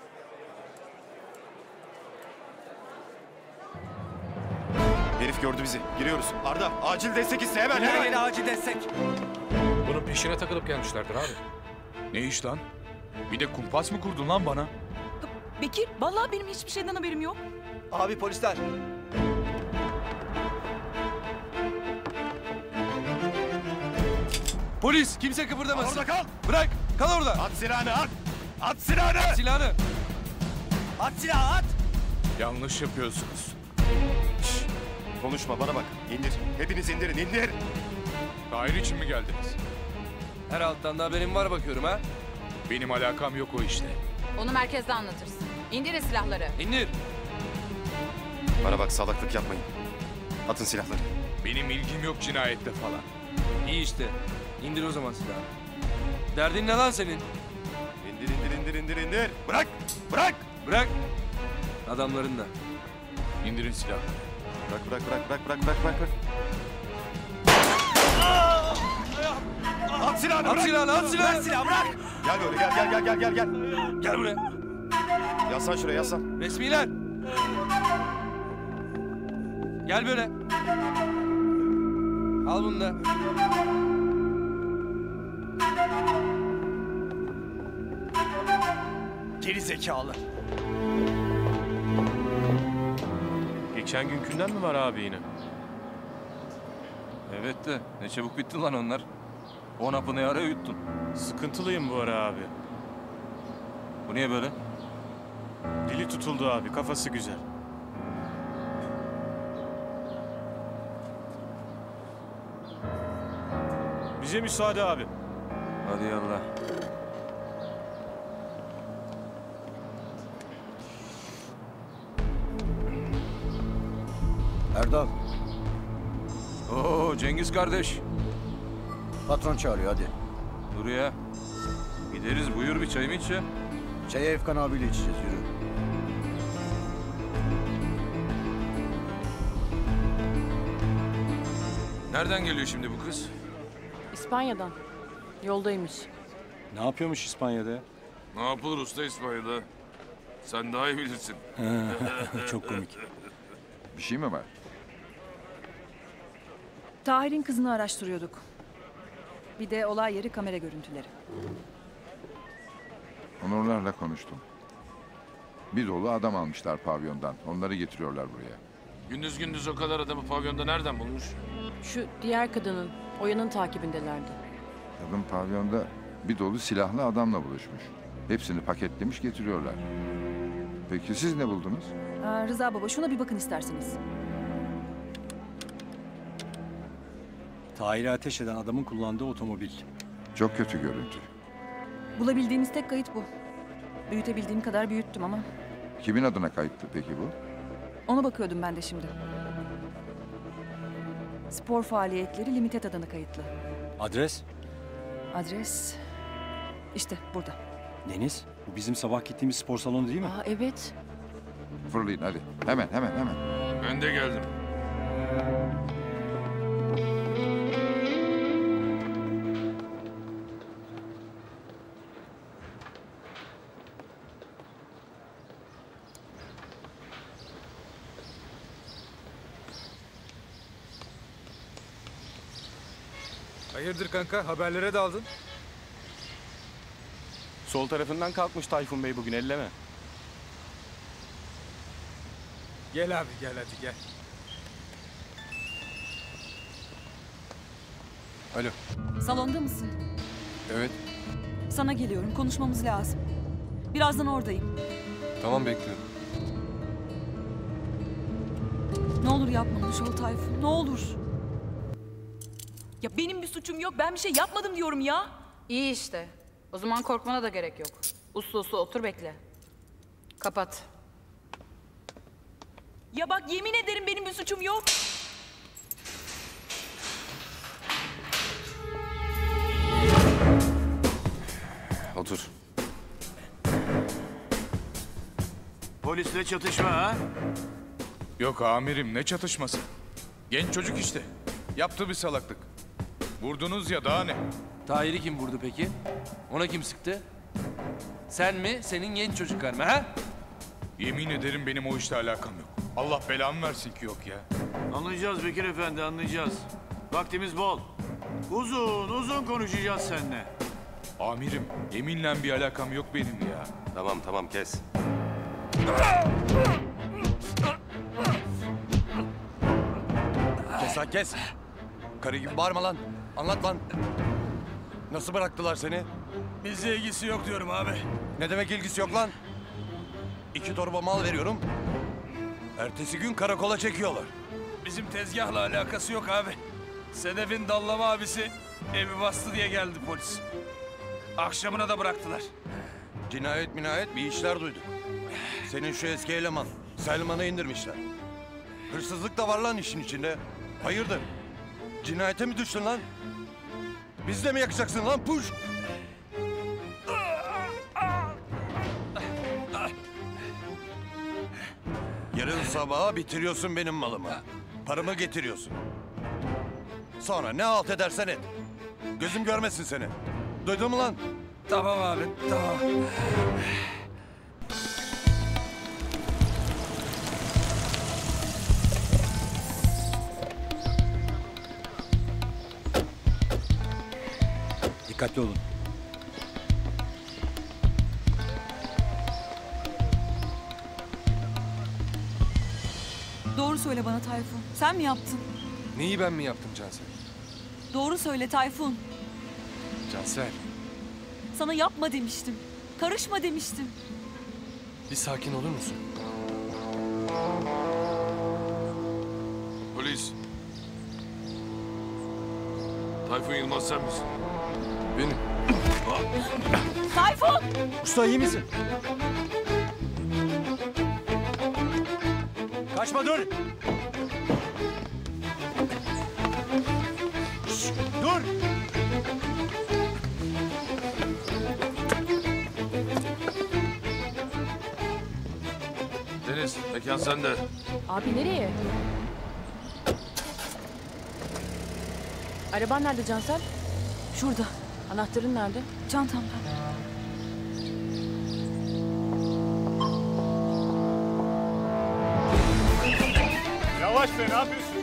Herif gördü bizi. Giriyoruz. Arda acil destek iste hemen. Her yere acil destek. Bunun peşine takılıp gelmişlerdir abi. Ne iş lan? Bir de kumpas mı kurdun lan bana? Bekir vallahi benim hiçbir şeyden haberim yok. Abi polisler. Polis! Kimse kıpırdamasın. Orada kal. Bırak! Kal orada! At silahını at. At silahını. At silahını! At silahı at. Yanlış yapıyorsunuz. Konuşma bana bak. İndir. Hepiniz indirin indir. Tahir için mi geldiniz? Her alttan da haberin var bakıyorum ha. Benim alakam yok o işte. Onu merkezde anlatırsın. İndirin silahları. İndir! Bana bak salaklık yapmayın. Atın silahları. Benim ilgim yok cinayette falan. İyi işte. İndir o zaman silahını. Derdin ne lan senin? İndir indir indir indir indir. Bırak. Bırak. Bırak! Adamların da. İndirin silahı. Bırak. At silahını, at silahını, at silahını. Ver silahı, bırak. Gel böyle, gel. Gel buraya. Yaslan şuraya, yaslan. Resmiler. Gel böyle. Al bunu da. Geri zekalı. Geçen günkünden mi var abi yine? Evet de ne çabuk bitti lan onlar. 10 hapı ne ara yuttun? Sıkıntılıyım bu ara abi. Bu niye böyle? Dili tutuldu abi, kafası güzel. Bize müsaade abi. Hadi yallah. Erdal, Oo Cengiz kardeş. patron çağırıyor hadi. Dur ya. Gideriz, buyur bir çayımı iç ya. Çayı Efkan abiyle içeceğiz, yürü. Nereden geliyor şimdi bu kız? İspanya'dan. Yoldaymış. Ne yapıyormuş İspanya'da ya? Ne yapılır usta İspanya'da? Sen daha iyi bilirsin. Çok komik. Bir şey mi var? Tahir'in kızını araştırıyorduk. Bir de olay yeri kamera görüntüleri. Onurlarla konuştum. Bir dolu adam almışlar pavyondan. Onları getiriyorlar buraya. Gündüz o kadar adamı pavyonda nereden bulmuş? Şu diğer kadının, Oya'nın takibindelerdi. Kadın pavyonda bir dolu silahlı adamla buluşmuş. Hepsini paketlemiş getiriyorlar. Peki siz ne buldunuz? Rıza baba şuna bir bakın isterseniz. Tahir'i ateş eden adamın kullandığı otomobil. Çok kötü görüntü. Bulabildiğimiz tek kayıt bu. Büyütebildiğim kadar büyüttüm ama Kimin adına kayıttı peki bu? ona bakıyordum ben de şimdi. Spor faaliyetleri limited adına kayıtlı. Adres? Adres işte burada. Deniz, bu bizim sabah gittiğimiz spor salonu değil mi? Aa evet. Fırlayın hadi. Hemen. Ben de geldim. Hayırdır kanka, haberlere daldın? Sol tarafından kalkmış Tayfun Bey bugün, elleme. Gel abi, gel hadi gel. Alo. Salonda mısın? Evet. Sana geliyorum. Konuşmamız lazım. Birazdan oradayım. Tamam, bekliyorum. Ne olur yapmamış ol Tayfun. Ne olur. Ya benim bir suçum yok. Ben bir şey yapmadım diyorum ya. İyi işte. O zaman korkmana da gerek yok. Uslu uslu otur bekle. Kapat. Ya bak yemin ederim benim bir suçum yok. Otur. Polisle çatışma ha? Yok amirim, ne çatışması? Genç çocuk işte. Yaptı bir salaklık. Vurdunuz ya, daha ne? Tahir'i kim vurdu peki? Ona kim sıktı? Sen mi? Senin genç çocuklar mı ha? Yemin ederim benim o işle alakam yok. Allah belamı versin ki yok ya. Anlayacağız Bekir Efendi, anlayacağız. Vaktimiz bol. Uzun konuşacağız seninle. Amirim, yeminle bir alakam yok benim ya. Tamam kes. Kes lan kes. Karı gibi bağırma lan. Anlat lan. Nasıl bıraktılar seni? Bizle ilgisi yok diyorum abi. Ne demek ilgisi yok lan? 2 torba mal veriyorum. Ertesi gün karakola çekiyorlar. Bizim tezgahla alakası yok abi. Sedef'in dallama abisi evi bastı diye geldi polis. Akşamına da bıraktılar. Cinayet bir işler duyduk. Senin şu eski eleman Selman'ı indirmişler. Hırsızlık da var lan işin içinde. Hayırdır? Cinayete mi düştün lan? Biz de mi yakacaksın lan puş? Yarın sabaha bitiriyorsun benim malımı. Paramı getiriyorsun. Sonra ne halt edersen et. Gözüm görmesin seni. Duydun mu lan? Tamam abi, tamam. Dikkatli olun. Doğru söyle bana Tayfun. Sen mi yaptın? Neyi ben mi yaptım Cansel? Doğru söyle Tayfun. Cansel, Sana yapma demiştim. Karışma demiştim. bir sakin olur musun? Polis. Tayfun Yılmaz sen misin? Benim. Tayfun! Usta iyi misin? Kaçma dur! Şşş, dur! Deniz, mekan sende. Abi nereye? Araban nerede Cansel? Şurada. Anahtarın nerede? Çantamda. Yavaş be, ne yapıyorsun?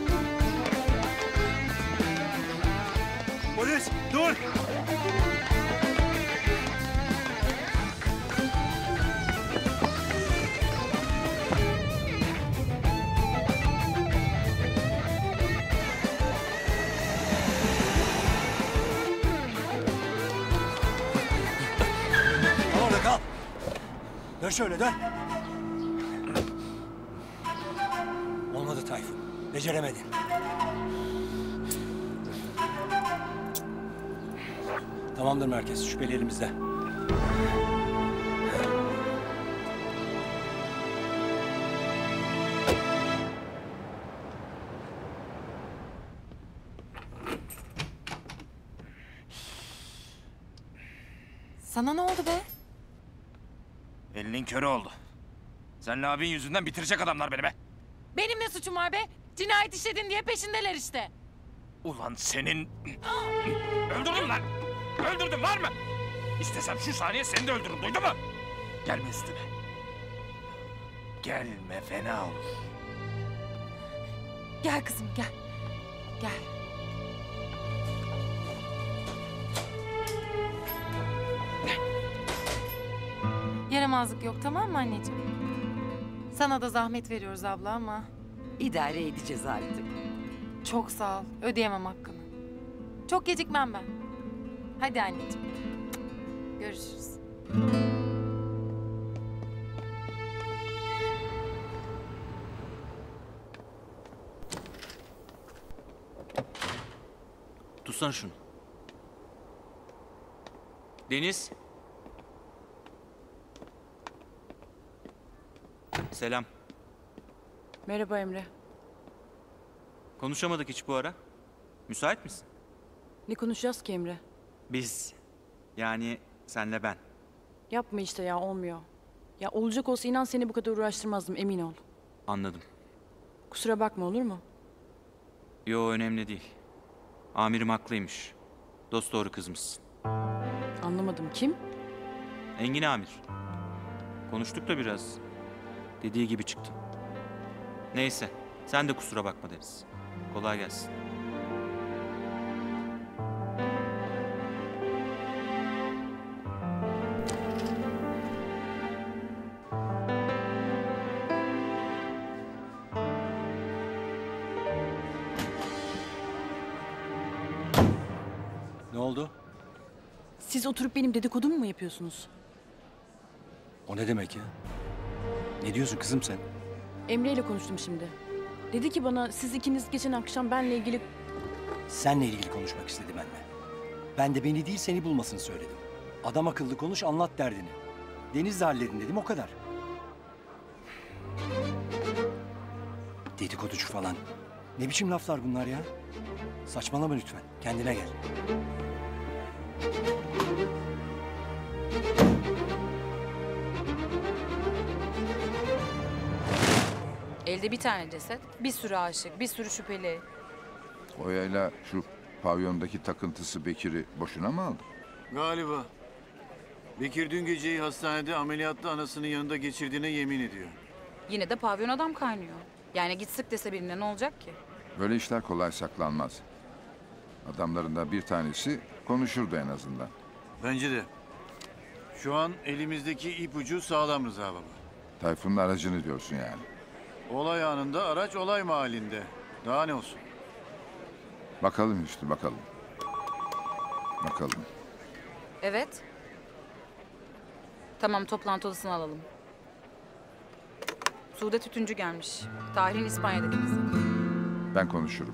Polis, dur! Orada kal. Dön şöyle, dön. Olmadı Tayfun. Beceremedin. Tamamdır merkez. Şüpheli elimizde. Sana ne oldu be? Elinin körü oldu. Seninle abin yüzünden bitirecek adamlar beni be. Benim ne suçum var be? Cinayet işledin diye peşindeler işte. Ulan senin... Öldürdüm lan! Öldürdüm var mı? İstesem şu saniye seni de öldürürüm, duydun mu? Gelme üstüme. Gelme, fena olur. Gel kızım gel. Gel. Yaramazlık yok tamam mı anneciğim? Sana da zahmet veriyoruz abla ama. İdare edeceğiz artık. Çok sağ ol. Ödeyemem hakkını. Çok gecikmem ben. Hadi anneciğim. Görüşürüz. Tutsana şunu. Deniz. Selam. Merhaba Emre. Konuşamadık hiç bu ara. Müsait misin? Ne konuşacağız ki Emre? Biz. Yani senle ben. Yapma işte ya, olmuyor. Ya olacak olsa inan seni bu kadar uğraştırmazdım, emin ol. Anladım. Kusura bakma, olur mu? Yo, önemli değil. Amirim haklıymış. Dosdoğru kızmışsın. Anlamadım, kim? Engin amir. Konuştuk da biraz. Dediği gibi çıktı. Neyse. Sen de kusura bakma Deniz. Kolay gelsin. Ne oldu? Siz oturup benim dedikodumu mu yapıyorsunuz? O ne demek ya? Ne diyorsun kızım sen? Emre ile konuştum şimdi. Dedi ki bana siz ikiniz geçen akşam benle ilgili... Seninle ilgili konuşmak istedi benimle. Ben de beni değil seni bulmasını söyledim. Adam akıllı konuş anlat derdini. Deniz'le halledin dedim o kadar. Dedikoducu falan. Ne biçim laflar bunlar ya? Saçmalama lütfen. Kendine gel. Elde bir tane ceset, bir sürü aşık, bir sürü şüpheli. Oya'yla şu pavyondaki takıntısı Bekir'i boşuna mı aldı? Galiba. Bekir dün geceyi hastanede ameliyatta anasının yanında geçirdiğine yemin ediyor. Yine de pavyon adam kaynıyor. Yani git sık dese birine ne olacak ki? Böyle işler kolay saklanmaz. Adamlarından bir tanesi konuşurdu en azından. Bence de. Şu an elimizdeki ipucu sağlam Rıza baba. Tayfun'un aracını diyorsun yani. Olay anında araç olay mahallinde. Daha ne olsun? Bakalım Hüsnü, bakalım. Bakalım. Evet. Tamam, toplantı odasına alalım. Sude Tütüncü gelmiş. Tahir'in İspanya'daki kızı. Ben konuşurum.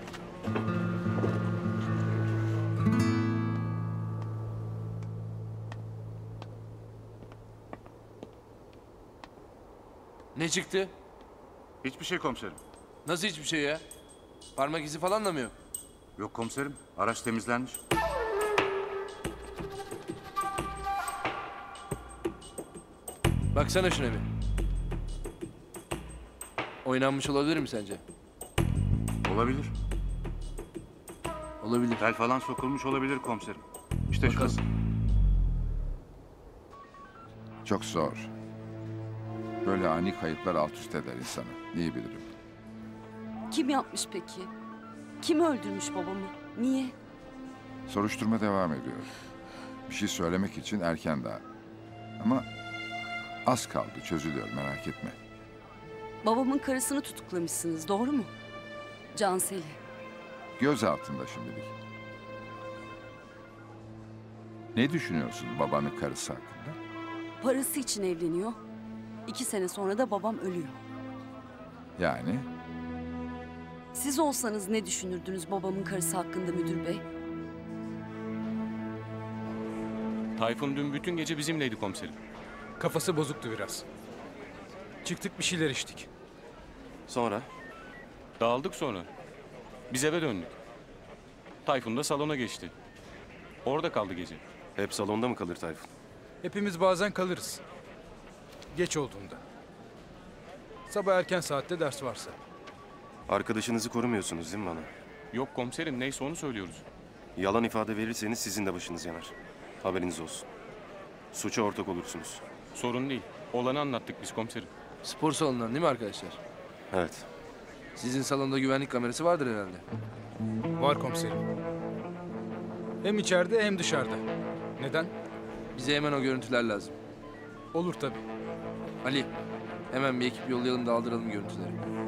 Ne çıktı? Hiçbir şey komiserim. Nasıl hiçbir şey ya? Parmak izi falan da mı yok? Yok komiserim. Araç temizlenmiş. Baksana şuna bir. Oynanmış olabilir mi sence? Olabilir. Olabilir. Tel falan sokulmuş olabilir komiserim. İşte şurası. Çok zor. Böyle ani kayıplar alt üst eder insanı. İyi bilirim. Kim yapmış peki? Kim öldürmüş babamı? Niye? Soruşturma devam ediyor. Bir şey söylemek için erken daha. Ama az kaldı, çözülüyor, merak etme. Babamın karısını tutuklamışsınız, doğru mu? Cansel'i. Göz altında şimdilik. Ne düşünüyorsun babanın karısı hakkında? Parası için evleniyor. 2 sene sonra da babam ölüyor. Yani? Siz olsanız ne düşünürdünüz babamın karısı hakkında müdür bey? Tayfun dün bütün gece bizimleydi komiserim. Kafası bozuktu biraz. Çıktık bir şeyler içtik. Sonra? Dağıldık sonra. Biz eve döndük. Tayfun da salona geçti. Orada kaldı gece. Hep salonda mı kalır Tayfun? Hepimiz bazen kalırız. Geç olduğunda. Sabah erken saatte ders varsa. Arkadaşınızı korumuyorsunuz değil mi bana? Yok komiserim, neyse onu söylüyoruz. Yalan ifade verirseniz sizin de başınız yanar. Haberiniz olsun. Suça ortak olursunuz. Sorun değil. Olanı anlattık biz komiserim. Spor salonundan değil mi arkadaşlar? Evet. Sizin salonda güvenlik kamerası vardır herhalde. Var komiserim. Hem içeride hem dışarıda. Neden? Bize hemen o görüntüler lazım. Olur tabii. Ali, hemen bir ekip yollayalım da aldıralım görüntüleri.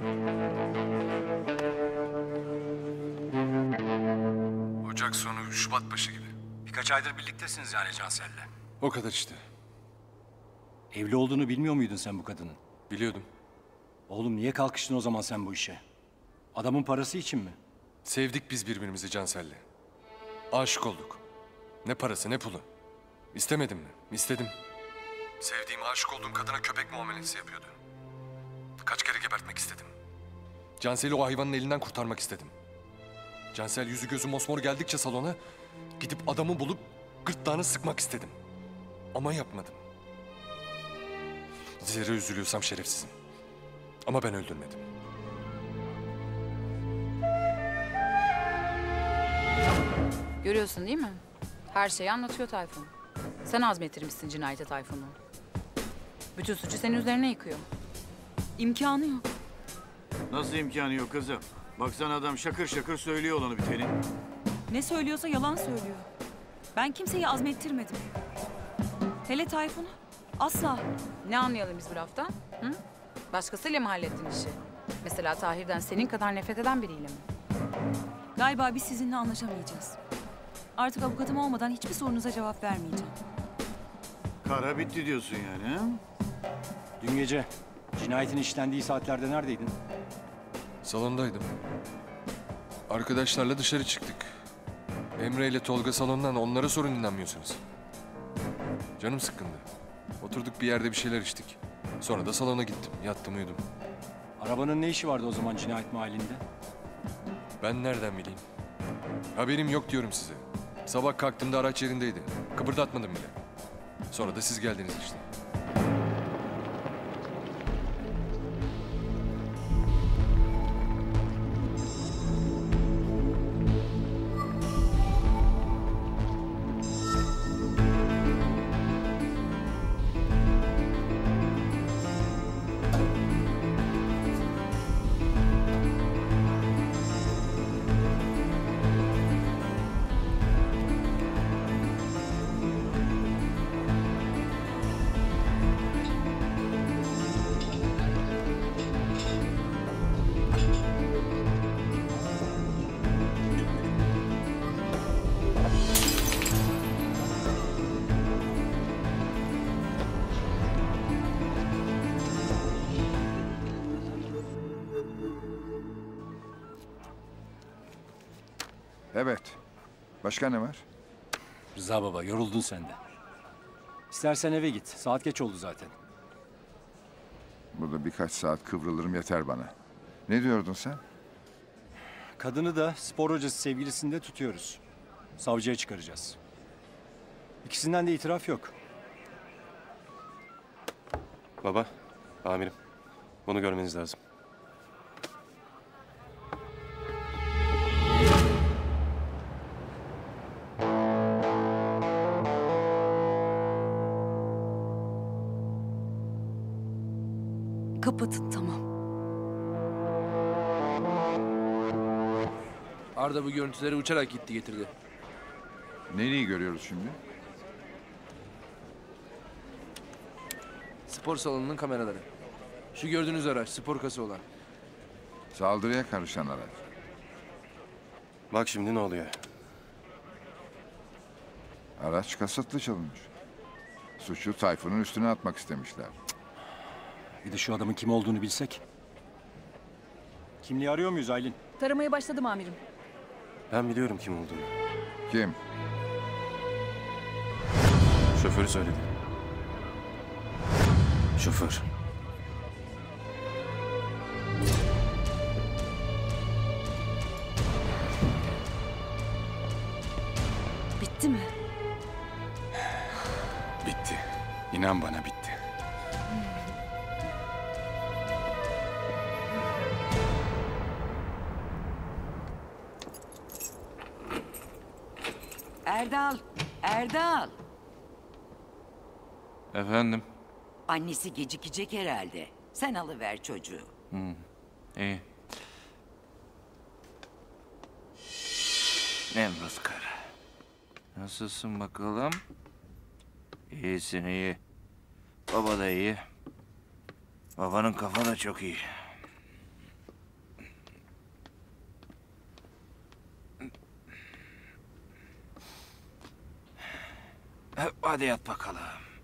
Ocak sonu, Şubat başı gibi. Birkaç aydır birliktesiniz yani Cansel'le. O kadar işte. Evli olduğunu bilmiyor muydun sen bu kadının? Biliyordum. Oğlum niye kalkıştın o zaman sen bu işe? Adamın parası için mi? Sevdik biz birbirimizi Cansel'le. Aşık olduk. Ne parası ne pulu. İstemedim mi? İstedim. Sevdiğim, aşık olduğum kadına köpek muamelesi yapıyordu. Kaç kere gebertmek istedim. Cansel'i o hayvanın elinden kurtarmak istedim. Cansel yüzü gözü mosmor geldikçe salona gidip adamı bulup gırtlağını sıkmak istedim. Ama yapmadım. Zerre üzülüyorsam şerefsizim. Ama ben öldürmedim. Görüyorsun değil mi? Her şeyi anlatıyor Tayfun. Sen azmettirmişsin cinayete Tayfun'u. Bütün suçu senin üzerine yıkıyor. İmkanı yok. Nasıl imkanı yok kızım? Baksana adam şakır şakır söylüyor olanı biteni. Ne söylüyorsa yalan söylüyor. Ben kimseyi azmettirmedim. Hele Tayfun'u. Asla. Ne anlayalım biz bu laftan? Hı? Başkasıyla mı hallettin işi? Mesela Tahir'den senin kadar nefret eden biriyle mi? Galiba biz sizinle anlaşamayacağız. Artık avukatım olmadan hiçbir sorunuza cevap vermeyeceğim. Kara bitti diyorsun yani ha? Dün gece cinayetin işlendiği saatlerde neredeydin? Salondaydım. Arkadaşlarla dışarı çıktık. Emre ile Tolga salondan, onlara sorun dinlenmiyorsunuz. Canım sıkkındı. Oturduk bir yerde bir şeyler içtik. Sonra da salona gittim. Yattım uyudum. Arabanın ne işi vardı o zaman cinayet mahallinde? Ben nereden bileyim? Haberim yok diyorum size. Sabah kalktığımda araç yerindeydi. Kıpırdatmadım bile. Sonra da siz geldiniz işte. Evet. Başka ne var? Rıza baba, yoruldun sen de. İstersen eve git. Saat geç oldu zaten. Burada birkaç saat kıvrılırım yeter bana. Ne diyordun sen? Kadını da spor hocası sevgilisini de tutuyoruz. Savcıya çıkaracağız. İkisinden de itiraf yok. Baba, amirim. Bunu görmeniz lazım. Kapatın, tamam. Arda bu görüntüleri uçarak gitti getirdi. Nereyi görüyoruz şimdi? Spor salonunun kameraları. Şu gördüğünüz araç, spor kası olan. Saldırıya karışan araç. Bak şimdi ne oluyor. Araç kasıtlı çalınmış. Suçu Tayfun'un üstüne atmak istemişler. Bir de şu adamın kim olduğunu bilsek. Kimliği arıyor muyuz Aylin? Taramaya başladım amirim. Ben biliyorum kim olduğunu. Kim? Şoförü söyledi. Şoför. Bitti mi? Bitti. İnan bana bitti. Erdal, Erdal. Efendim? Annesi gecikecek herhalde. Sen alıver çocuğu. İyi. Nemrut Kara. Nasılsın bakalım? İyisin iyi. Baba da iyi. Babanın kafa da çok iyi. Hadi yat bakalım.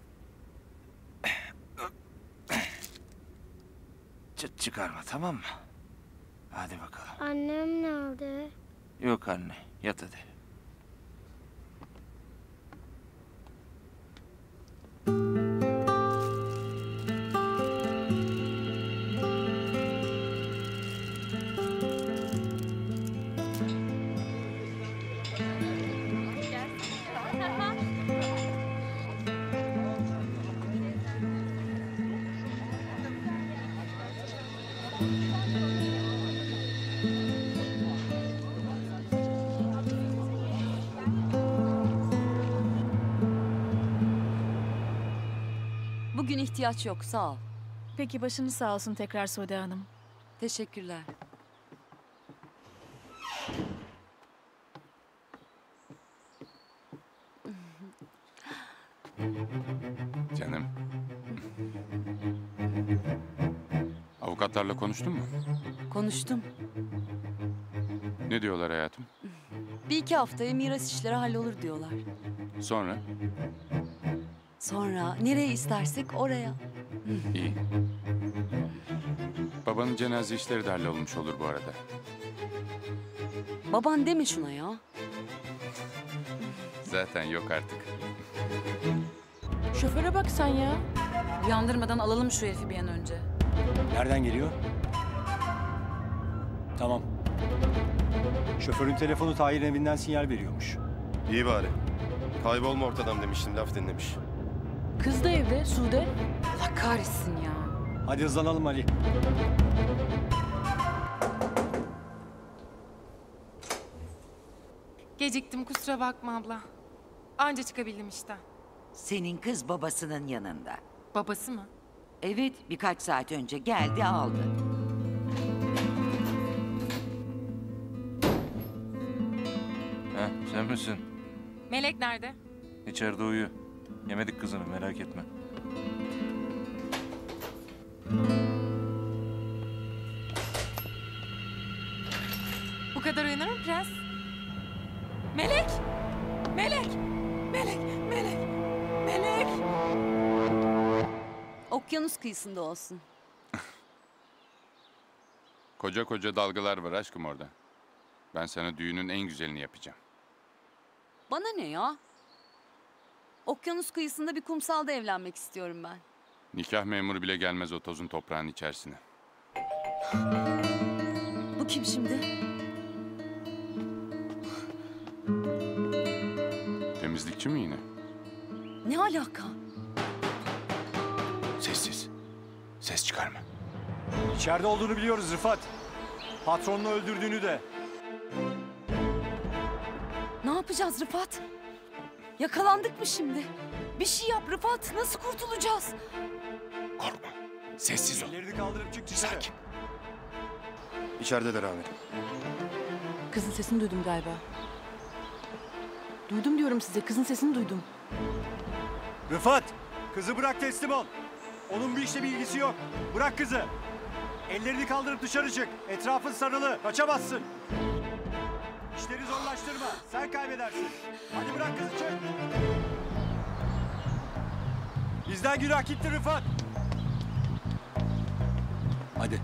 Çıt çıkarma, tamam mı? Hadi bakalım. Annem nerede? Yok anne, yat hadi. Bugün ihtiyaç yok, sağ ol. Peki başınız sağ olsun tekrar Sude Hanım. Teşekkürler. Canım. Avukatlarla konuştun mu? Konuştum. Ne diyorlar hayatım? Bir iki haftaya miras işleri hallolur diyorlar. Sonra? Sonra nereye istersek oraya. İyi. Babanın cenaze işleri de hallolmuş olur bu arada. Baban deme şuna ya. Zaten yok artık. Şoföre bak sen ya. Uyandırmadan alalım şu herifi bir an önce. Nereden geliyor? Tamam. Şoförün telefonu Tahir'in evinden sinyal veriyormuş. İyi bari. Kaybolma ortadan demiştim, laf dinlemiş. Kız da evde, Sude. Allah kahretsin ya. Hadi hızlanalım Ali. Geciktim, kusura bakma abla. Anca çıkabildim işte. Senin kız babasının yanında. Babası mı? Evet, birkaç saat önce geldi aldı. Sen misin? Melek nerede? İçeride uyuyor. Yemedik kızını, merak etme. Bu kadar uyanır mı prens? Melek! Melek! Melek! Melek! Melek! Okyanus kıyısında olsun. Koca koca dalgalar var aşkım orada. Ben sana düğünün en güzelini yapacağım. Bana ne ya? Okyanus kıyısında bir kumsalda evlenmek istiyorum ben. Nikah memuru bile gelmez o tozun toprağın içerisine. Bu kim şimdi? Temizlikçi mi yine? Ne alaka? Sessiz. Ses çıkarma. İçeride olduğunu biliyoruz Rıfat. Patronunu öldürdüğünü de. Ne yapacağız Rıfat? Yakalandık mı şimdi? Bir şey yap Rıfat. Nasıl kurtulacağız? Korkma. Sessiz ol. Ellerini kaldırıp çık dışarı. Sakin. İçerideler amirim. Kızın sesini duydum galiba. Duydum diyorum size. Kızın sesini duydum. Rıfat, kızı bırak teslim ol. Onun bir işle bir ilgisi yok. Bırak kızı. Ellerini kaldırıp dışarı çık. Etrafın sarılı. Kaçamazsın. İşleri zorlaştırma. Sen kaybedersin. Hadi bırak kızı çık. Bizden günah gitti Rıfat. Hadi.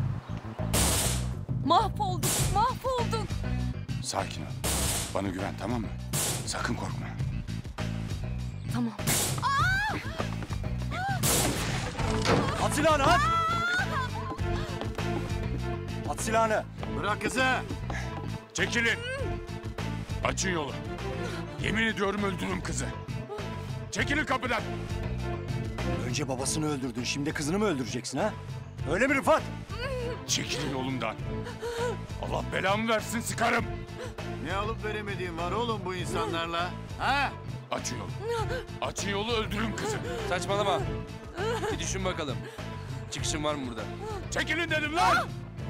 Mahvolduk, mahvolduk. Sakin ol. Bana güven, tamam mı? Sakın korkma. Tamam. At silahını at. At silahını. Bırak kızı. Çekilin. Açın yolu. Yemin ediyorum öldürürüm kızı. Çekilin kapıdan. Önce babasını öldürdün. Şimdi kızını mı öldüreceksin ha? Öyle mi Rıfat? Çekilin yolumdan. Allah belamı versin, sıkarım. Ne alıp veremediğin var oğlum bu insanlarla? Ha? Açın yolu. Açın yolu, öldürürüm kızı. Saçmalama. Bir düşün bakalım. Çıkışın var mı burada? Çekilin dedim lan!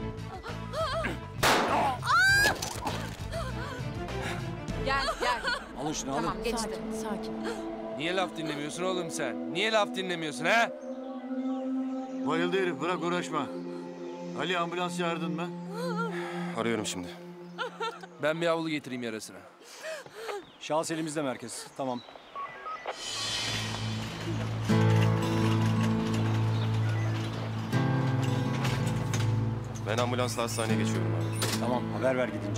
Gel gel. Alın şunu alın. Tamam geçti. Sakin, sakin. Niye laf dinlemiyorsun oğlum sen? Niye laf dinlemiyorsun ha? Bayıldı herif, bırak uğraşma. Ali, ambulans çağırdın mı? Arıyorum şimdi. Ben bir havlu getireyim yarasına. Şahıs elimizde merkez. Tamam. Ben ambulansla hastaneye geçiyorum abi. Tamam, haber ver gidince.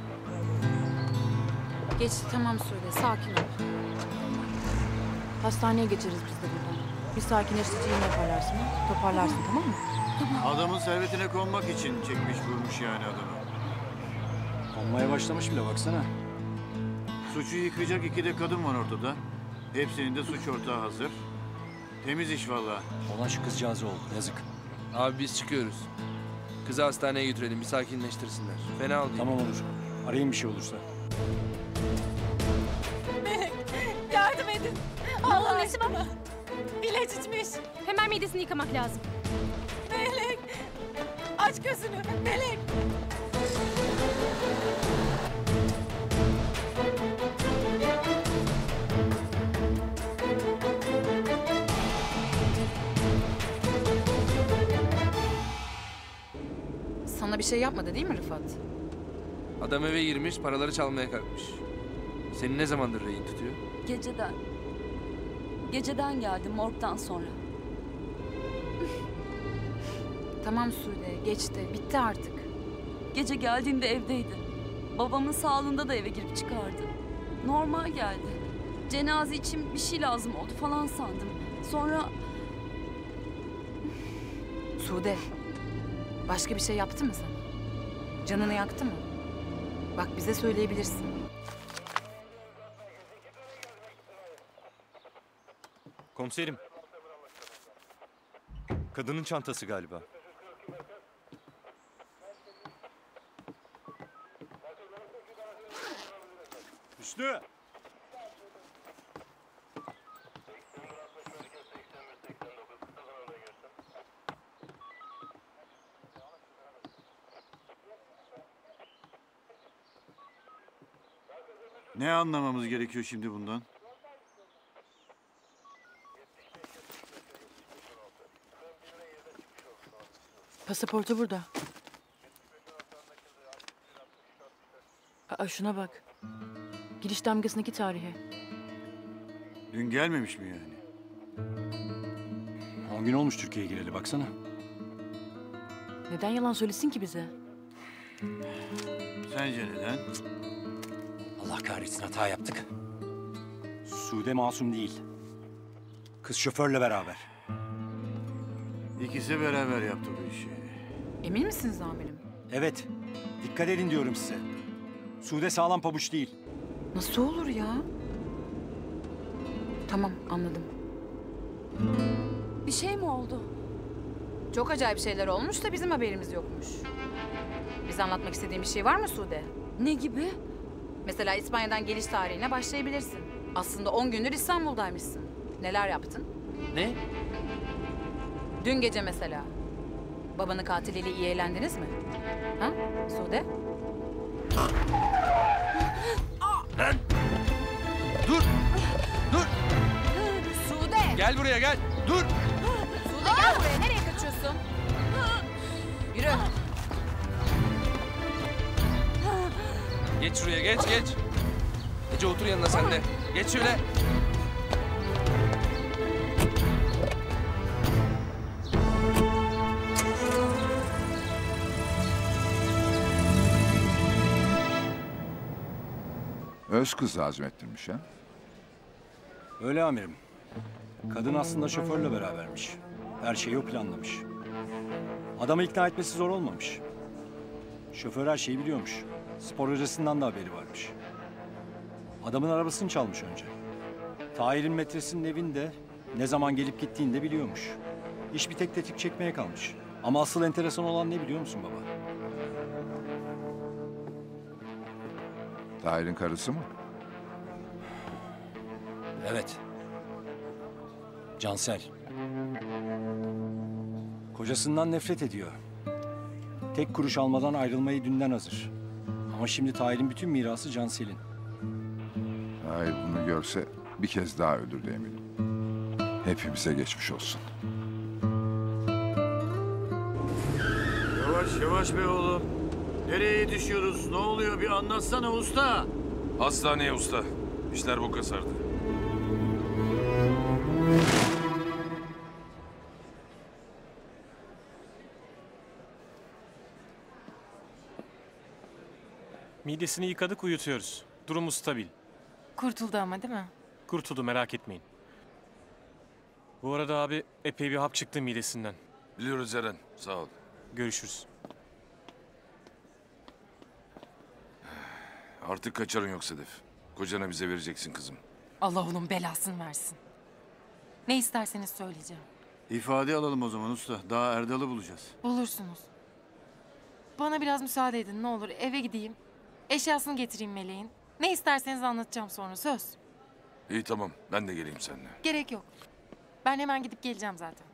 Geçti tamam söyle. Sakin ol. Hastaneye geçeriz biz de buradan. Bir sakinleştirici iğne yaparlar sana. Toparlarsın tamam mı? Adamın servetine konmak için çekmiş vurmuş yani adamı. Konmaya başlamış bile baksana. Suçu yıkayacak iki de kadın var ortada. Hepsinin de suç ortağı hazır. Temiz iş vallahi. Olan şu kızcağızı oldu. Yazık. Abi biz çıkıyoruz. Kızı hastaneye götürelim, bir sakinleştirsinler. Fena oldu. Tamam olur. Arayın bir şey olursa. Melek, yardım edin. Allah aşkına. İlaç içmiş. Hemen midesini yıkamak lazım. Melek, aç gözünü. Melek. Sana bir şey yapmadı değil mi Rıfat? Adam eve girmiş, paraları çalmaya kalkmış. Seni ne zamandır rehin tutuyor? Geceden. Geceden geldim morgdan sonra. Tamam Sude geçti. Bitti artık. Gece geldiğinde evdeydi. Babamın sağlığında da eve girip çıkardı. Normal geldi. Cenaze için bir şey lazım oldu falan sandım. Sonra Sude. Başka bir şey yaptı mı sana? Canını yaktı mı? Bak bize söyleyebilirsin. Komiserim. Kadının çantası galiba. Hüsnü! Ne anlamamız gerekiyor şimdi bundan? Pasaportu burada. Aa, şuna bak. Giriş damgasındaki tarihe. Dün gelmemiş mi yani? 10 gün olmuş Türkiye'ye gireli baksana. Neden yalan söylesin ki bize? Sence neden? Allah kahretsin, hata yaptık. Sude masum değil. Kız şoförle beraber. İkisi beraber yaptı bu işi. Emin misiniz amirim? Evet. Dikkat edin diyorum size. Sude sağlam pabuç değil. Nasıl olur ya? Tamam, anladım. Bir şey mi oldu? Çok acayip şeyler olmuş da bizim haberimiz yokmuş. Bize anlatmak istediğin bir şey var mı Sude? Ne gibi? Mesela İspanya'dan geliş tarihine başlayabilirsin. Aslında 10 gündür İstanbul'daymışsın. Neler yaptın? Ne? Dün gece mesela. Babanın katiliyle iyi eğlendiniz mi? Ha Sude? Lan! Dur! Dur! Sude! Gel buraya gel! Dur! Sude gel buraya. Nereye kaçıyorsun? Yürü. Geç şuraya geç geç. Ece otur yanına sen de. Geç şöyle. Öz kızı azmettirmiş ha? Öyle amirim. Kadın aslında şoförle berabermiş. Her şeyi o planlamış. Adamı ikna etmesi zor olmamış. Şoför her şeyi biliyormuş. Spor hocasından da haberi varmış. Adamın arabasını çalmış önce. Tahir'in metresinin evinde ne zaman gelip gittiğini de biliyormuş. İş bir tek tetik çekmeye kalmış. Ama asıl enteresan olan ne biliyor musun baba? Tahir'in karısı mı? Evet. Cansel. Kocasından nefret ediyor. Tek kuruş almadan ayrılmayı dünden hazır. Ama şimdi Tahir'in bütün mirası Cansel'in. Tahir bunu görse bir kez daha ölürdü eminim. Hepimize geçmiş olsun. Yavaş yavaş be oğlum. Nereye yetişiyoruz? Ne oluyor? Bir anlatsana usta. Hastaneye usta. İşler boka sardı. Midesini yıkadık, uyutuyoruz. Durumu stabil. Kurtuldu ama değil mi? Kurtuldu, merak etmeyin. Bu arada abi epey bir hap çıktı midesinden. Biliyoruz Eren. Sağ ol. Görüşürüz. Artık kaçarın yok Sedef. Kocana bize vereceksin kızım. Allah onun belasını versin. Ne isterseniz söyleyeceğim. İfade alalım o zaman usta. Daha Erdal'ı bulacağız. Bulursunuz. Bana biraz müsaade edin ne olur. Eve gideyim. Eşyasını getireyim Meleğin. Ne isterseniz anlatacağım sonra. Söz. İyi tamam. Ben de geleyim seninle. Gerek yok. Ben hemen gidip geleceğim zaten.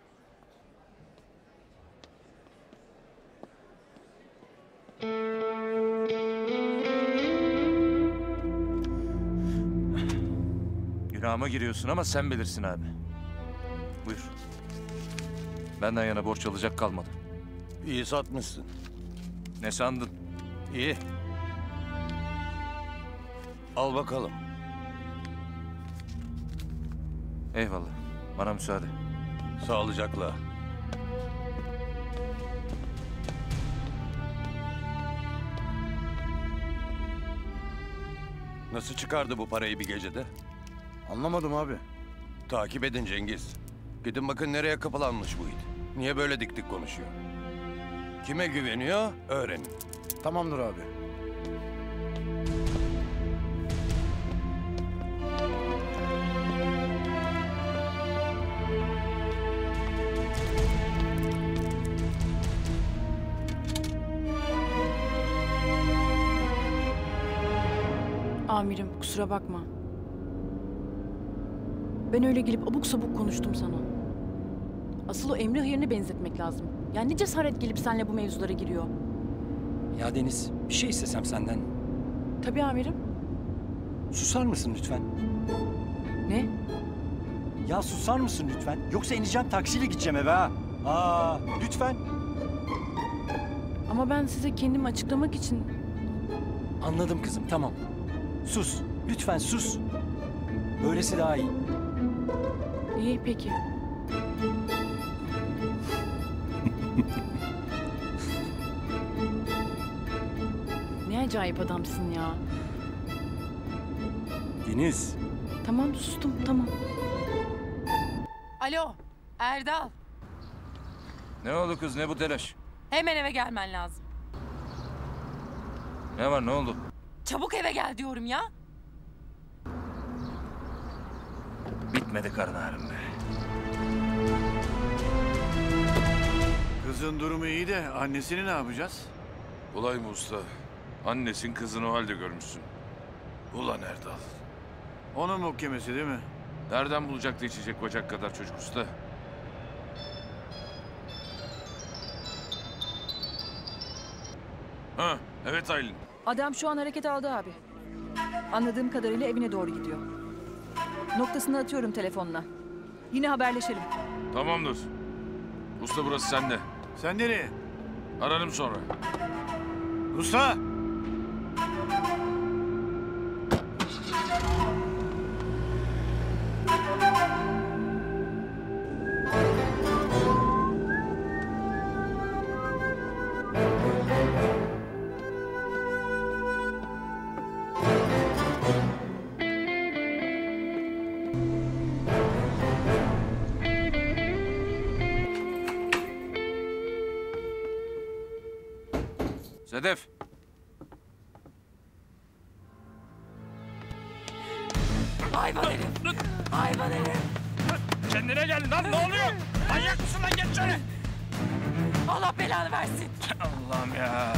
Günahıma giriyorsun ama sen bilirsin abi. Buyur. Benden yana borç alacak kalmadı. İyi satmışsın. Ne sandın? İyi. Al bakalım. Eyvallah. Bana müsaade. Sağlıcakla. Nasıl çıkardı bu parayı bir gecede? Anlamadım abi. Takip edin Cengiz. Gidin bakın nereye kapılanmış bu it. Niye böyle dik dik konuşuyor? Kime güveniyor öğrenin. Tamamdır abi. Amirim kusura bakma. Ben öyle gelip abuk sabuk konuştum sana. Asıl o Emre hıyarını benzetmek lazım. Yani ne cesaret gelip seninle bu mevzulara giriyor. Ya Deniz, bir şey istesem senden. Tabii amirim. Susar mısın lütfen? Ne? Ya susar mısın lütfen? Yoksa ineceğim taksiyle gideceğim eve ha. Aa, lütfen. Ama ben size kendimi açıklamak için... Anladım kızım, tamam. Sus, lütfen sus. Böylesi daha iyi. İyi peki. acayip adamsın ya. Deniz. Tamam sustum tamam. Alo, Erdal. Ne oldu kız, ne bu telaş? Hemen eve gelmen lazım. Ne var, ne oldu? Çabuk eve gel diyorum ya. Bitmedi karın ağrım be. Kızın durumu iyi de annesini ne yapacağız? Olay mı usta? Annesin kızını o halde görmüşsün. Ulan Erdal. Onun muhkemesi değil mi? Nereden bulacaktı içecek bacak kadar çocuk usta? Ha, evet Aylin. Adam şu an hareket aldı abi. Anladığım kadarıyla evine doğru gidiyor. Noktasını atıyorum telefonla. Yine haberleşelim. Tamamdır. Usta burası sende. Sen nereye? Ararım sonra. Usta! Sedef. Hayvan herif. Hayvan herif. Kendine gel lan, ne oluyor? Manyak mısın lan, geç şöyle. Allah belanı versin. Allah'ım ya.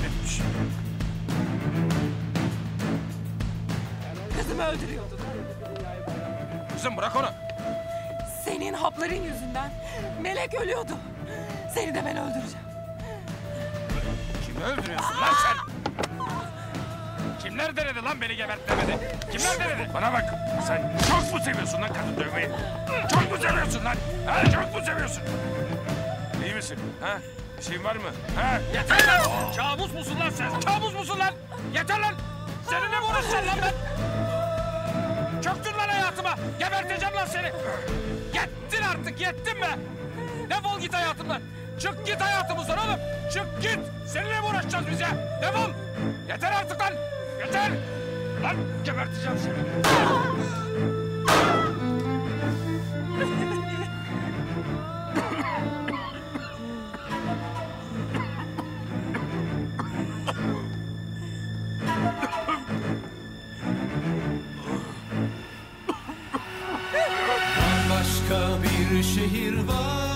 Kızımı öldürüyordu. Kızım bırak onu. Senin hapların yüzünden Melek ölüyordu. Seni de ben öldüreceğim. Kimi öldürüyorsun lan sen? Kimler denedi lan beni gebertmemedi? Kimler denedi? Bana bak, sen çok mu seviyorsun lan kadın dövmeyi? Çok mu seviyorsun lan? Ha, çok mu seviyorsun? İyi misin? Ha? Bir şeyin var mı? Ha? Yeter lan! Kabus musun lan sen? Kabus musun lan? Yeter lan! Seninle mi uğraşacağım lan ben? Çöktün lan hayatıma! Geberteceğim lan seni! Yettin artık, yettin be! Defol git hayatımdan! Çık git hayatımızdan oğlum! Çık git! Seninle mi uğraşacağız biz ya? Defol! Yeter artık lan! Yeter! Lan geberteceğim seni! Başka bir şehir var.